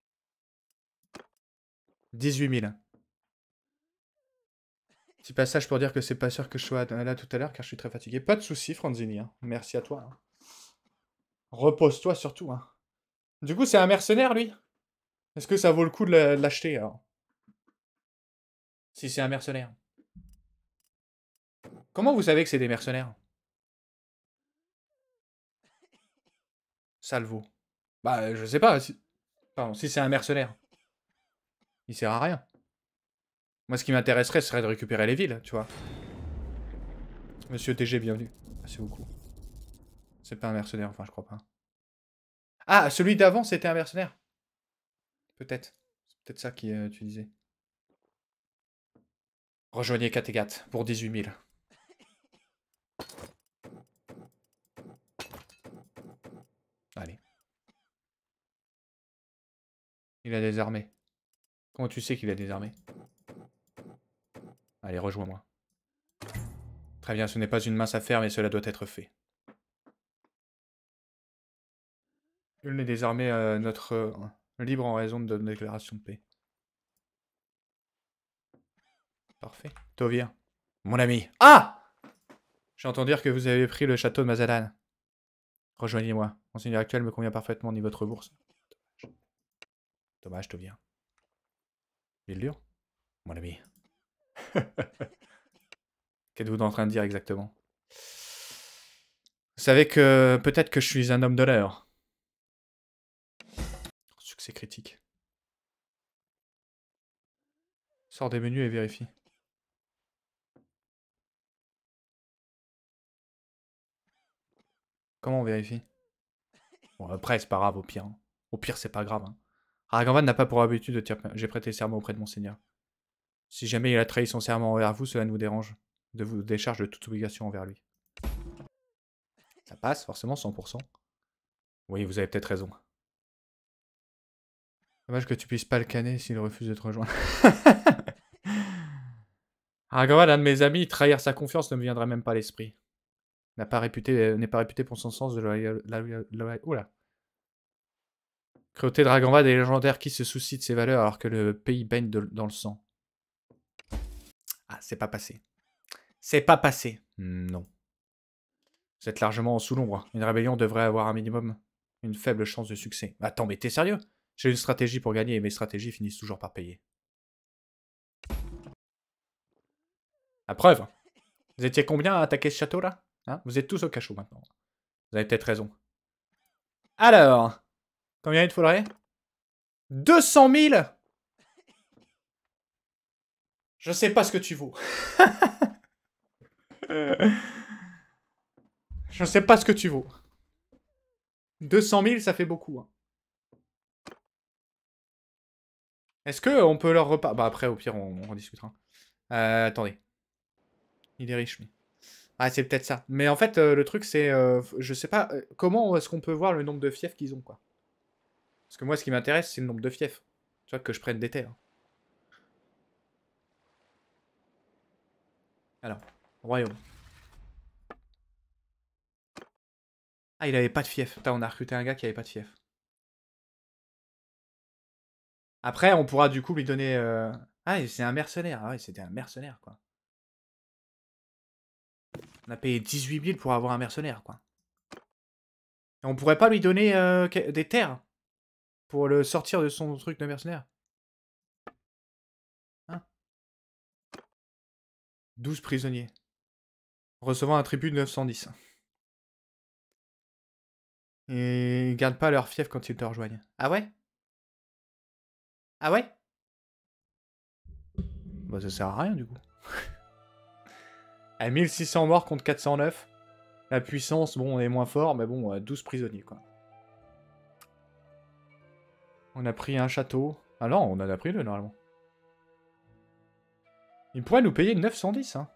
dix-huit mille. Petit passage pour dire que c'est pas sûr que je sois là tout à l'heure, car je suis très fatigué. Pas de soucis, Franzini. Hein. Merci à toi. Hein. Repose-toi surtout. Hein. Du coup, c'est un mercenaire, lui? Est-ce que ça vaut le coup de l'acheter, alors? Si c'est un mercenaire. Comment vous savez que c'est des mercenaires? Salvo. Bah, je sais pas. Si... Pardon, si c'est un mercenaire. Il sert à rien. Moi, ce qui m'intéresserait, ce serait de récupérer les villes, tu vois. Monsieur T G, bienvenue. Merci beaucoup. C'est pas un mercenaire, enfin, je crois pas. Ah, celui d'avant, c'était un mercenaire? Peut-être. C'est peut-être ça que euh, tu disais. Rejoignez Kattegat pour dix-huit mille. Allez. Il a des armées. Comment tu sais qu'il a des armées? Allez, rejoins-moi. Très bien, ce n'est pas une mince affaire, mais cela doit être fait. Nul n'est désormais euh, notre euh, libre en raison de notre déclaration de paix. Parfait. Tovir. Mon ami. Ah! J'entends dire que vous avez pris le château de Mazalan. Rejoignez-moi. Mon seigneur actuel me convient parfaitement ni votre bourse. Dommage. Dommage, Tovir. Ville dure? Mon ami. Qu'êtes-vous en train de dire exactement? Vous savez que peut-être que je suis un homme d'honneur. Succès critique. Sors des menus et vérifie. Comment on vérifie? Bon, après, c'est pas grave, au pire. Hein. Au pire, c'est pas grave. Hein. Raganvan n'a pas pour habitude de dire j'ai prêté serment auprès de mon seigneur. Si jamais il a trahi son serment envers vous, cela nous dérange. De vous décharge de toute obligation envers lui. Ça passe, forcément, cent pour cent. Oui, vous avez peut-être raison. Dommage que tu puisses pas le canner s'il refuse de te rejoindre. Raganvan, un de mes amis, trahir sa confiance ne me viendrait même pas à l'esprit. N'est pas réputé, n'est pas réputé pour son sens de la... Oula. Cruauté de Raganvan est légendaire qui se soucie de ses valeurs alors que le pays baigne de, dans le sang. Ah, c'est pas passé. C'est pas passé. Non. Vous êtes largement sous l'ombre. Une rébellion devrait avoir un minimum une faible chance de succès. Attends, mais t'es sérieux? J'ai une stratégie pour gagner et mes stratégies finissent toujours par payer. La preuve. Vous étiez combien à attaquer ce château là hein? Vous êtes tous au cachot maintenant. Vous avez peut-être raison. Alors, combien il te faudrait? deux cent mille? Je sais pas ce que tu vaux. Je sais pas ce que tu vaux. deux cent mille, ça fait beaucoup. Hein. Est-ce qu'on peut leur repas... Bah après, au pire, on, on discutera. Euh, attendez. Il est riche, lui. Ah, c'est peut-être ça. Mais en fait, euh, le truc, c'est... Euh, je sais pas... Euh, comment est-ce qu'on peut voir le nombre de fiefs qu'ils ont, quoi? Parce que moi, ce qui m'intéresse, c'est le nombre de fiefs. Tu vois, que je prenne des terres. Alors, royaume. Ah, il avait pas de fief. Putain, on a recruté un gars qui avait pas de fief. Après, on pourra du coup lui donner... Euh... Ah, c'est un mercenaire. Ah ouais, c'était un mercenaire, quoi. On a payé dix-huit mille pour avoir un mercenaire, quoi. Et on pourrait pas lui donner euh, des terres pour le sortir de son truc de mercenaire. douze prisonniers. Recevant un tribut de neuf cent dix. Et ils gardent pas leur fief quand ils te rejoignent. Ah ouais? Ah ouais? Bah ça sert à rien du coup. À mille six cents morts contre quatre cent neuf. La puissance, bon, on est moins fort, mais bon, douze prisonniers quoi. On a pris un château. Ah non, on en a pris deux normalement. Il pourrait nous payer neuf cent dix, hein.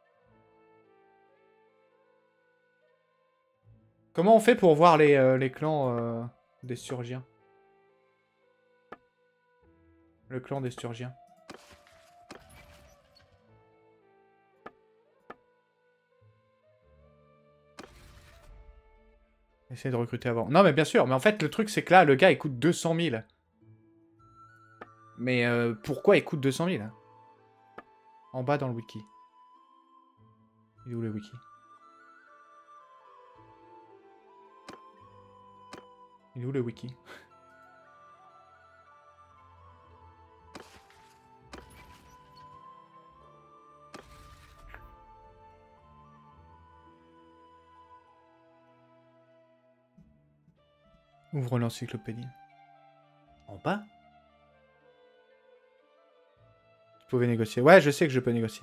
Comment on fait pour voir les, euh, les clans euh, des Sturgiens? Le clan des Sturgiens. Essayez de recruter avant. Non mais bien sûr, mais en fait le truc c'est que là, le gars il coûte deux cent mille. Mais euh, pourquoi il coûte deux cent mille? En bas dans le wiki. Il est où le wiki? Il est où le wiki? Ouvre l'encyclopédie. En bas? Vous pouvez négocier. Ouais, je sais que je peux négocier.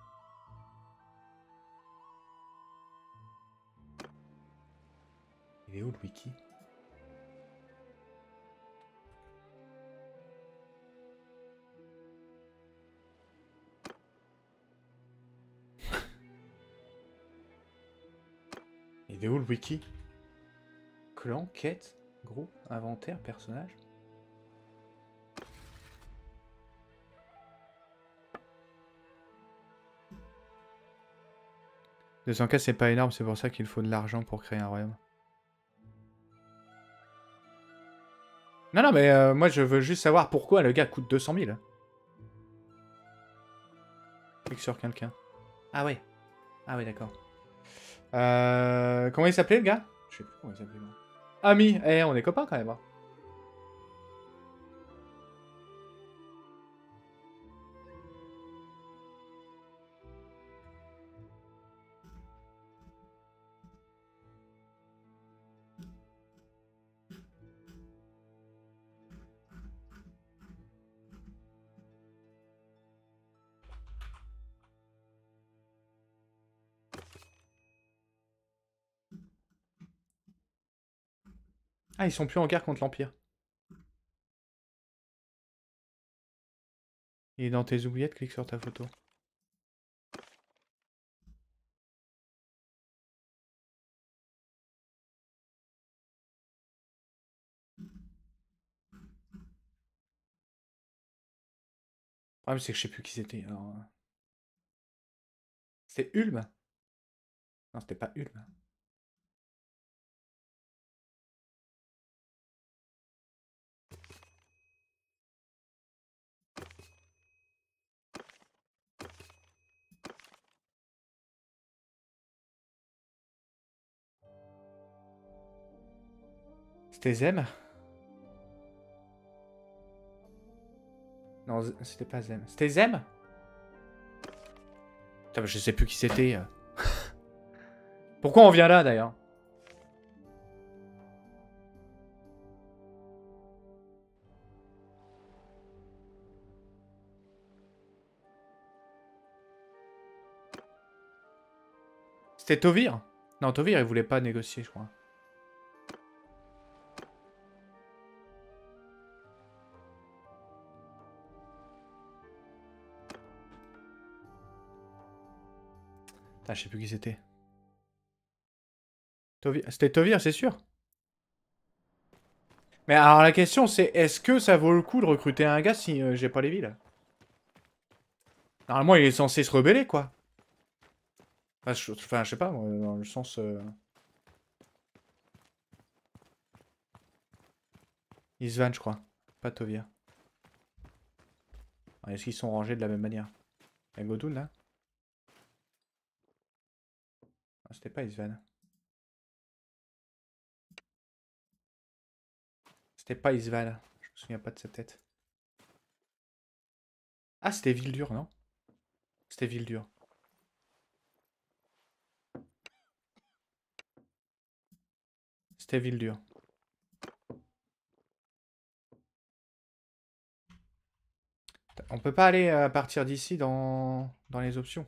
Il est où le wiki? Il est où le wiki? Clan, quête, groupe, inventaire, personnage. deux cent K c'est pas énorme, c'est pour ça qu'il faut de l'argent pour créer un royaume. Non, non, mais euh, moi je veux juste savoir pourquoi le gars coûte deux cent mille. Clique sur quelqu'un. Ah ouais. Ah ouais, d'accord. Euh... Comment il s'appelait le gars? Je sais plus comment il s'appelait. Ami, eh, on est copains quand même. Hein. Ah, ils sont plus en guerre contre l'Empire. Il est dans tes oubliettes, clique sur ta photo. Ah, mais c'est que je sais plus qui c'était. Alors... C'était Ulm? Non, c'était pas Ulm. C'était Zem? Non, c'était pas Zem. C'était Zem? Putain, je sais plus qui c'était. Pourquoi on vient là, d'ailleurs? C'était Tovir? Non, Tovir, il voulait pas négocier, je crois. Putain, je sais plus qui c'était. Tovir... C'était Tovir, c'est sûr? Mais alors la question c'est, est-ce que ça vaut le coup de recruter un gars si euh, j'ai pas les villes? Normalement il est censé se rebeller quoi. Enfin je, enfin, je sais pas, dans le sens... Euh... Isvan je crois, pas Tovir. Est-ce qu'ils sont rangés de la même manière? Il y a Godun là? Ah, c'était pas Isvan. C'était pas Isvan, je me souviens pas de sa tête. Ah c'était Vildur non? C'était Vildur. C'était Vildur. On peut pas aller à partir d'ici dans... dans les options.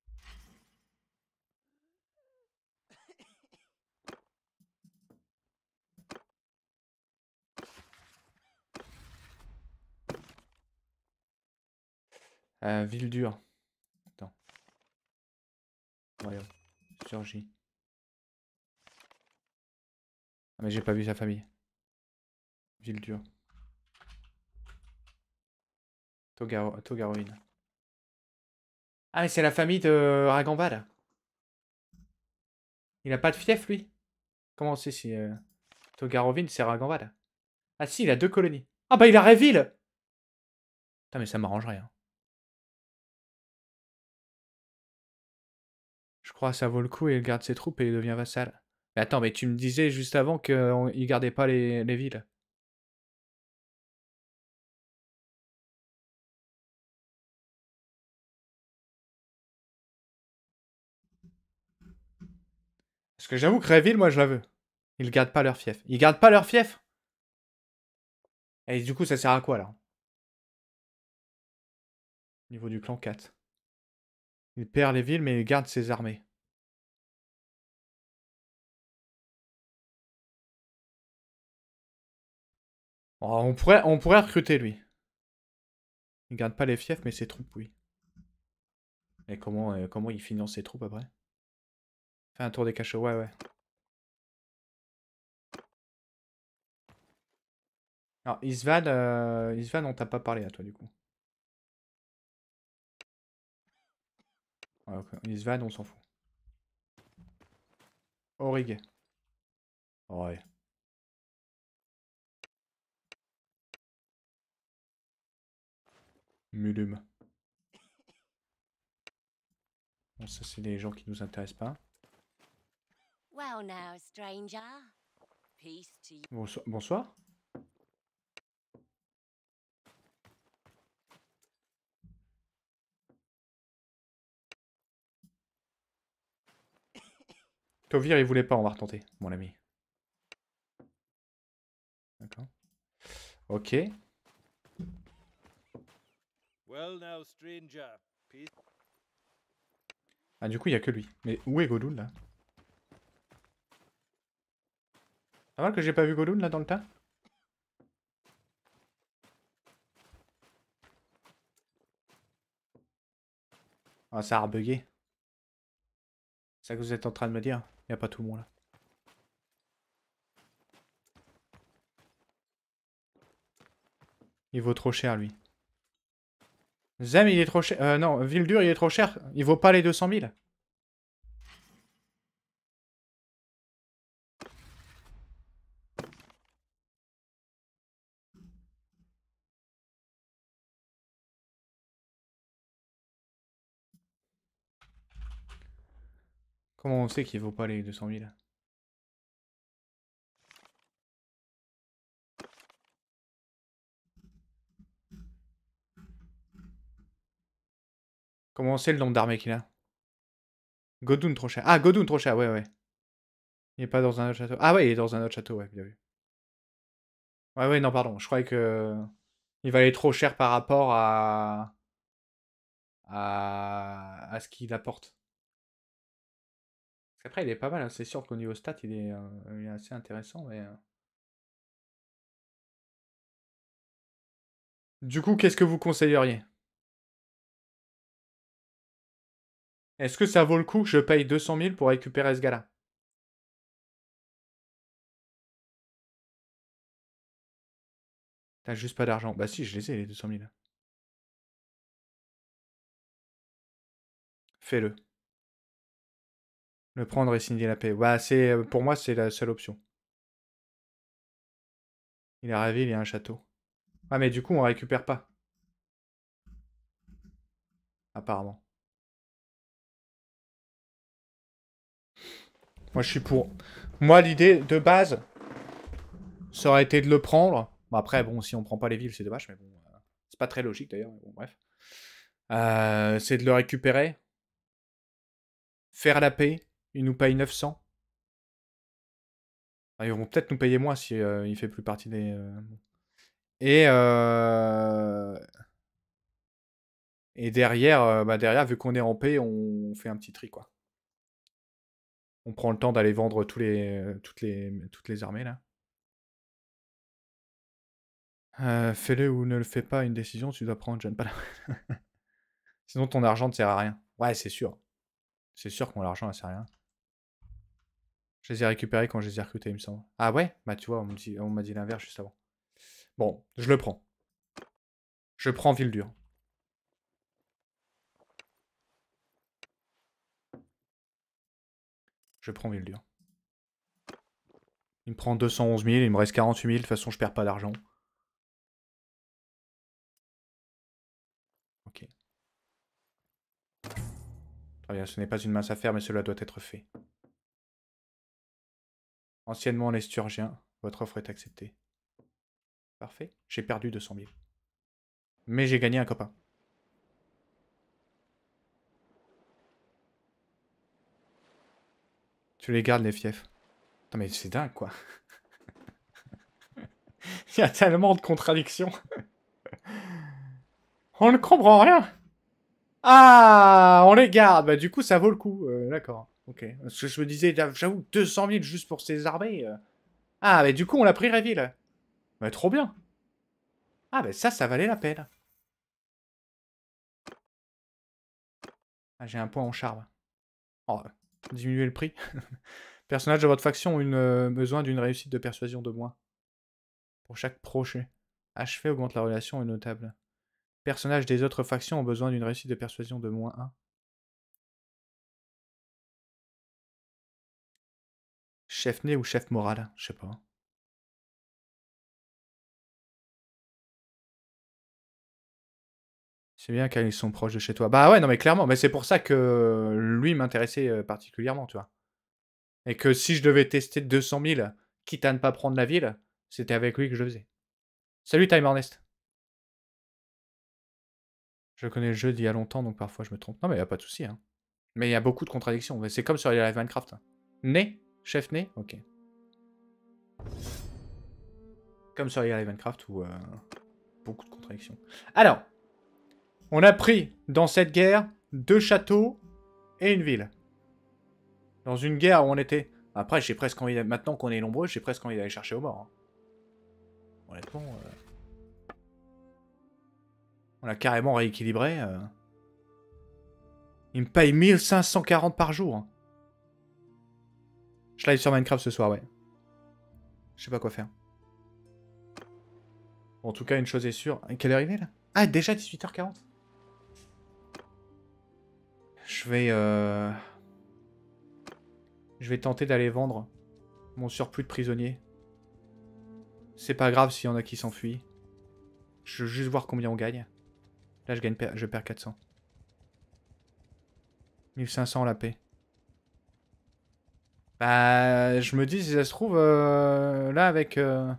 Euh, Vildur. Attends. Voyons. Surgit. Ah mais j'ai pas vu sa famille. Vildur. Togaro... Togaroin. Ah mais c'est la famille de Raganvad. Il a pas de fief lui. Comment on sait si... Euh... Togarovin c'est Raganvad? Ah si, il a deux colonies. Ah bah il a Réville. Putain mais ça m'arrangerait. Hein. Je crois que ça vaut le coup et il garde ses troupes et il devient vassal. Mais attends, mais tu me disais juste avant qu'il gardait pas les, les villes. Parce que j'avoue que Réville, moi je la veux. Ils gardent pas leur fief. Ils gardent pas leur fief. Et du coup, ça sert à quoi là? Niveau du clan quatre. Il perd les villes, mais il garde ses armées. Oh, on, pourrait, on pourrait recruter lui. Il garde pas les fiefs, mais ses troupes, oui. Et comment, euh, comment il finance ses troupes après? Fait un tour des cachots, ouais, ouais. Alors, Isvan, euh, Isvan, on t'a pas parlé à toi du coup. Ouais, okay. Isvan, on s'en fout. Aurigue. Ouais. Mulum. Bon, ça, c'est les gens qui nous intéressent pas. Well now, stranger. Peace to you. Bonsoir. Bonsoir. Tovir, il voulait pas, on va retenter, mon ami. D'accord. Ok. Well now, stranger. Peace. Ah, du coup, il y a que lui. Mais où est Godoun, là? Ça va que j'ai pas vu Godoun, là, dans le tas? Ah, ça a rebugué. C'est ça que vous êtes en train de me dire? Il n'y a pas tout le monde, là. Il vaut trop cher, lui. Zem, il est trop cher. Euh, non, Vildur, il est trop cher. Il vaut pas les deux cent mille. Comment on sait qu'il vaut pas les deux cent mille? Comment on sait le nombre d'armées qu'il a? Godoun trop cher. Ah, Godoun trop cher, ouais, ouais. Il est pas dans un autre château. Ah ouais, il est dans un autre château, ouais, bien vu. Ouais, ouais, non, pardon. Je croyais que... Il valait trop cher par rapport à... À, à ce qu'il apporte. Parce qu'après, il est pas mal. Hein. C'est sûr qu'au niveau stat, il est, euh, il est assez intéressant, mais... euh. Du coup, qu'est-ce que vous conseilleriez? Est-ce que ça vaut le coup que je paye deux cent mille pour récupérer ce gars-là? T'as juste pas d'argent. Bah si, je les ai, les deux cent mille. Fais-le. Le prendre et signer la paix. Bah, c'est, pour moi, c'est la seule option. Il est ravi, il y a un château. Ah, mais du coup, on récupère pas. Apparemment. Moi, je suis pour. Moi, l'idée de base, ça aurait été de le prendre. Bon, après, bon, si on prend pas les villes, c'est dommage, mais bon. Euh, c'est pas très logique d'ailleurs. Bon, bref. Euh, c'est de le récupérer. Faire la paix. Il nous paye neuf cents. Ah, ils vont peut-être nous payer moins si euh, il fait plus partie des... euh, Et... Euh... Et derrière, euh, bah derrière, vu qu'on est en paix, on fait un petit tri, quoi. On prend le temps d'aller vendre tous les, euh, toutes, les, toutes les armées, là. Euh, Fais-le ou ne le fais pas, une décision, tu dois prendre, John. Pas la... Sinon, ton argent ne sert à rien. Ouais, c'est sûr. C'est sûr que mon argent ne sert à rien. Je les ai récupérés quand je les ai recrutés, il me semble. Ah ouais? Bah tu vois, on m'a dit, on m'a dit l'inverse juste avant. Bon, je le prends. Je prends Ville-Dure. Je prends Ville-Dure. Il me prend deux cent onze mille, il me reste quarante-huit mille, de toute façon je perds pas d'argent. Ok. Très bien, ce n'est pas une mince affaire, mais cela doit être fait. Anciennement les Sturgiens, votre offre est acceptée. Parfait. J'ai perdu deux cent mille. Mais j'ai gagné un copain. Tu les gardes, les fiefs. Putain, mais c'est dingue, quoi. Il y a tellement de contradictions. On ne comprend rien. Ah, on les garde. Bah, du coup, ça vaut le coup. Euh, D'accord. Ok. Parce que je me disais, j'avoue, deux cent mille juste pour ces armées. euh. Ah, mais du coup, on l'a pris Réville. Bah, trop bien. Ah, bah, ça, ça valait la peine. Ah, j'ai un point en charme. Oh, diminuer le prix. Personnages de votre faction ont une, euh, besoin d'une réussite de persuasion de moins. Pour chaque projet. Achever augmente la relation est notable. Personnages des autres factions ont besoin d'une réussite de persuasion de moins un. Chef né ou chef moral? Je sais pas. C'est bien qu'ils sont proches de chez toi. Bah ouais, non mais clairement. Mais c'est pour ça que lui m'intéressait euh, particulièrement, tu vois. Et que si je devais tester deux cent mille, quitte à ne pas prendre la ville, c'était avec lui que je le faisais. Salut Time Hornest. Je connais le jeu d'il y a longtemps, donc parfois je me trompe. Non mais y a pas de souci, hein. Mais il y a beaucoup de contradictions. Mais c'est comme sur les live Minecraft. Né? Chef né? Ok. Comme sur les live Minecraft où... Euh, beaucoup de contradictions. Alors, on a pris, dans cette guerre, deux châteaux et une ville. Dans une guerre où on était... Après, j'ai presque envie... De... Maintenant qu'on est nombreux, j'ai presque envie d'aller chercher au mort. Hein. Honnêtement... Euh... On a carrément rééquilibré. Euh... Il me paye mille cinq cent quarante par jour. Hein. Je live sur Minecraft ce soir, ouais. Je sais pas quoi faire. Bon, en tout cas, une chose est sûre. Quelle heure il est, là? Ah, déjà dix-huit heures quarante. Je vais... Euh... Je vais tenter d'aller vendre mon surplus de prisonniers. C'est pas grave s'il y en a qui s'enfuient. Je veux juste voir combien on gagne. Là, je gagne, je perds quatre cents. mille cinq cents la paix. Bah, je me dis, si ça se trouve, euh, là, avec... Euh...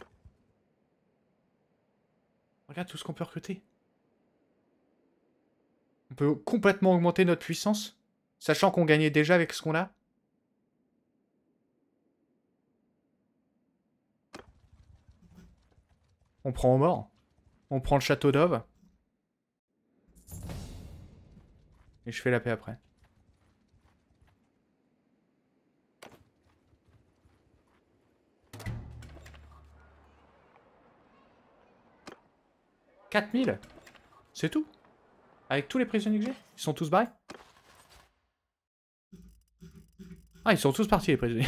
Regarde tout ce qu'on peut recruter. On peut complètement augmenter notre puissance, sachant qu'on gagnait déjà avec ce qu'on a. On prend au mort. On prend le château d'Ove. Et je fais la paix après. quatre mille. C'est tout. Avec tous les prisonniers que j'ai. Ils sont tous barrés. Ah, ils sont tous partis, les prisonniers.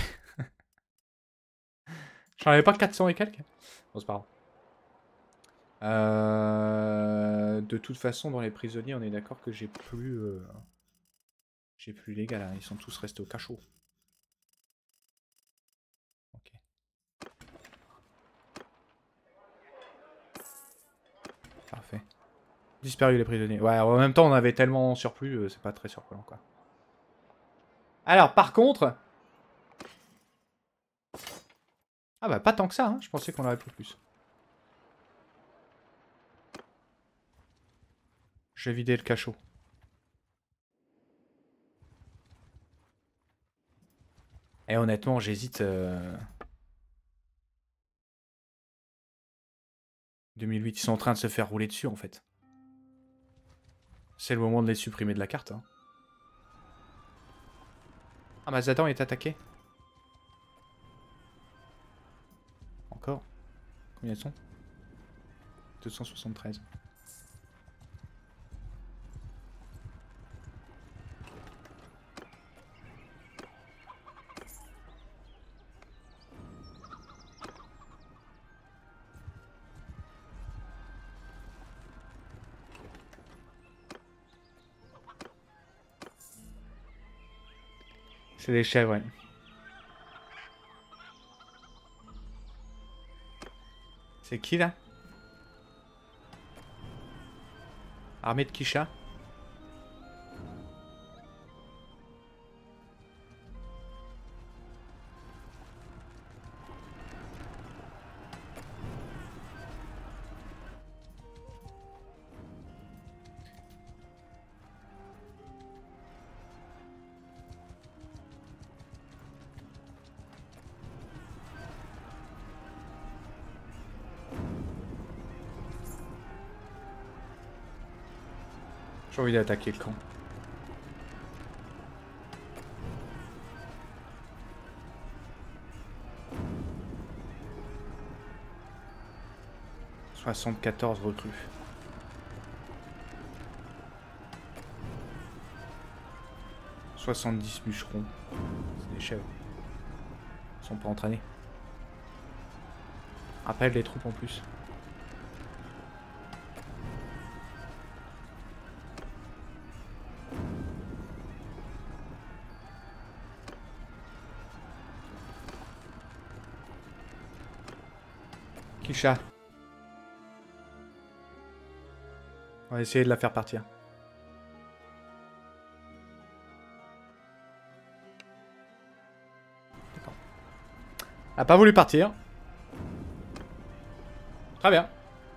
J'en avais pas quatre cents et quelques. Bon, c'est pas grave. Euh... De toute façon, dans les prisonniers, on est d'accord que j'ai plus... Euh... J'ai plus les gars, là. Ils sont tous restés au cachot. Ok. Parfait. Disparu les prisonniers. Ouais, en même temps, on avait tellement en surplus, euh, c'est pas très surprenant, quoi. Alors, par contre... Ah bah, pas tant que ça, hein. Je pensais qu'on aurait plus plus. Je vais vider le cachot. Et honnêtement, j'hésite... Euh... deux mille huit, ils sont en train de se faire rouler dessus en fait. C'est le moment de les supprimer de la carte. Hein. Ah, Mazatan est attaqué. Encore. Combien ils sont? deux cent soixante-treize. C'est des chèvres, ouais. C'est qui là? Armée de Kisha. J'ai envie d'attaquer le camp. soixante-quatorze recrues. soixante-dix bûcherons. C'est des chèvres. Ils sont pas entraînés. Rappelle les troupes en plus. Kisha. On va essayer de la faire partir. D'accord. Elle a pas voulu partir. Très bien.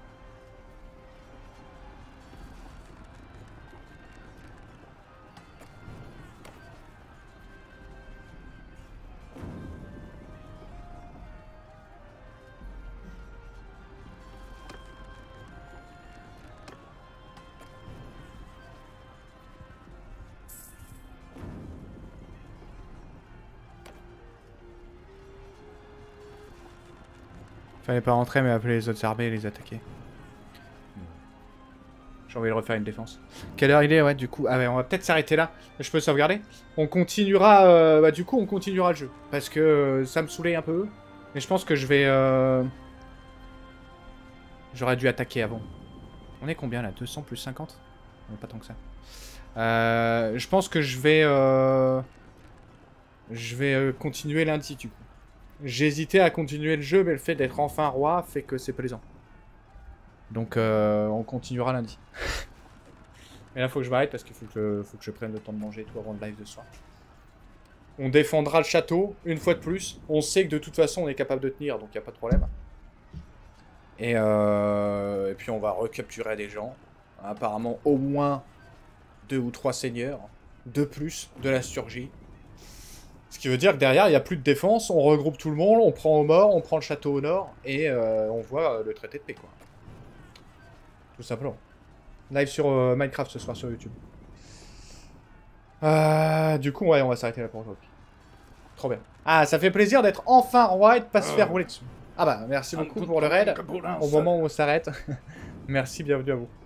Fallait pas rentrer mais appeler les autres armées et les attaquer. J'ai envie de refaire une défense. Quelle heure il est? Ouais, du coup... Ah ouais, on va peut-être s'arrêter là. Je peux sauvegarder? On continuera... Euh... Bah du coup, on continuera le jeu. Parce que euh, ça me saoulait un peu. Mais je pense que je vais... Euh... J'aurais dû attaquer avant. On est combien là? deux cents plus cinquante? Non, pas tant que ça. Euh... Je pense que je vais... Euh... Je vais euh, continuer lundi du coup. J'ai hésité à continuer le jeu, mais le fait d'être enfin roi fait que c'est plaisant. Donc euh, on continuera lundi. Mais là, faut que je m'arrête parce qu'il faut que, faut que je prenne le temps de manger et tout avant le live de ce soir. On défendra le château, une fois de plus. On sait que de toute façon, on est capable de tenir, donc il n'y a pas de problème. Et, euh, et puis on va recapturer des gens. Apparemment, au moins deux ou trois seigneurs de plus de la Sturgie. Ce qui veut dire que derrière, il n'y a plus de défense, on regroupe tout le monde, on prend au mort, on prend le château au nord, et euh, on voit euh, le traité de paix, quoi. Tout simplement. Live sur euh, Minecraft ce soir sur YouTube. Euh, du coup, ouais, on va s'arrêter là pour aujourd'hui. Trop bien. Ah, ça fait plaisir d'être enfin roi et de pas se faire rouler dessus. Ah bah, merci beaucoup pour le raid, au moment où on s'arrête. Merci, bienvenue à vous.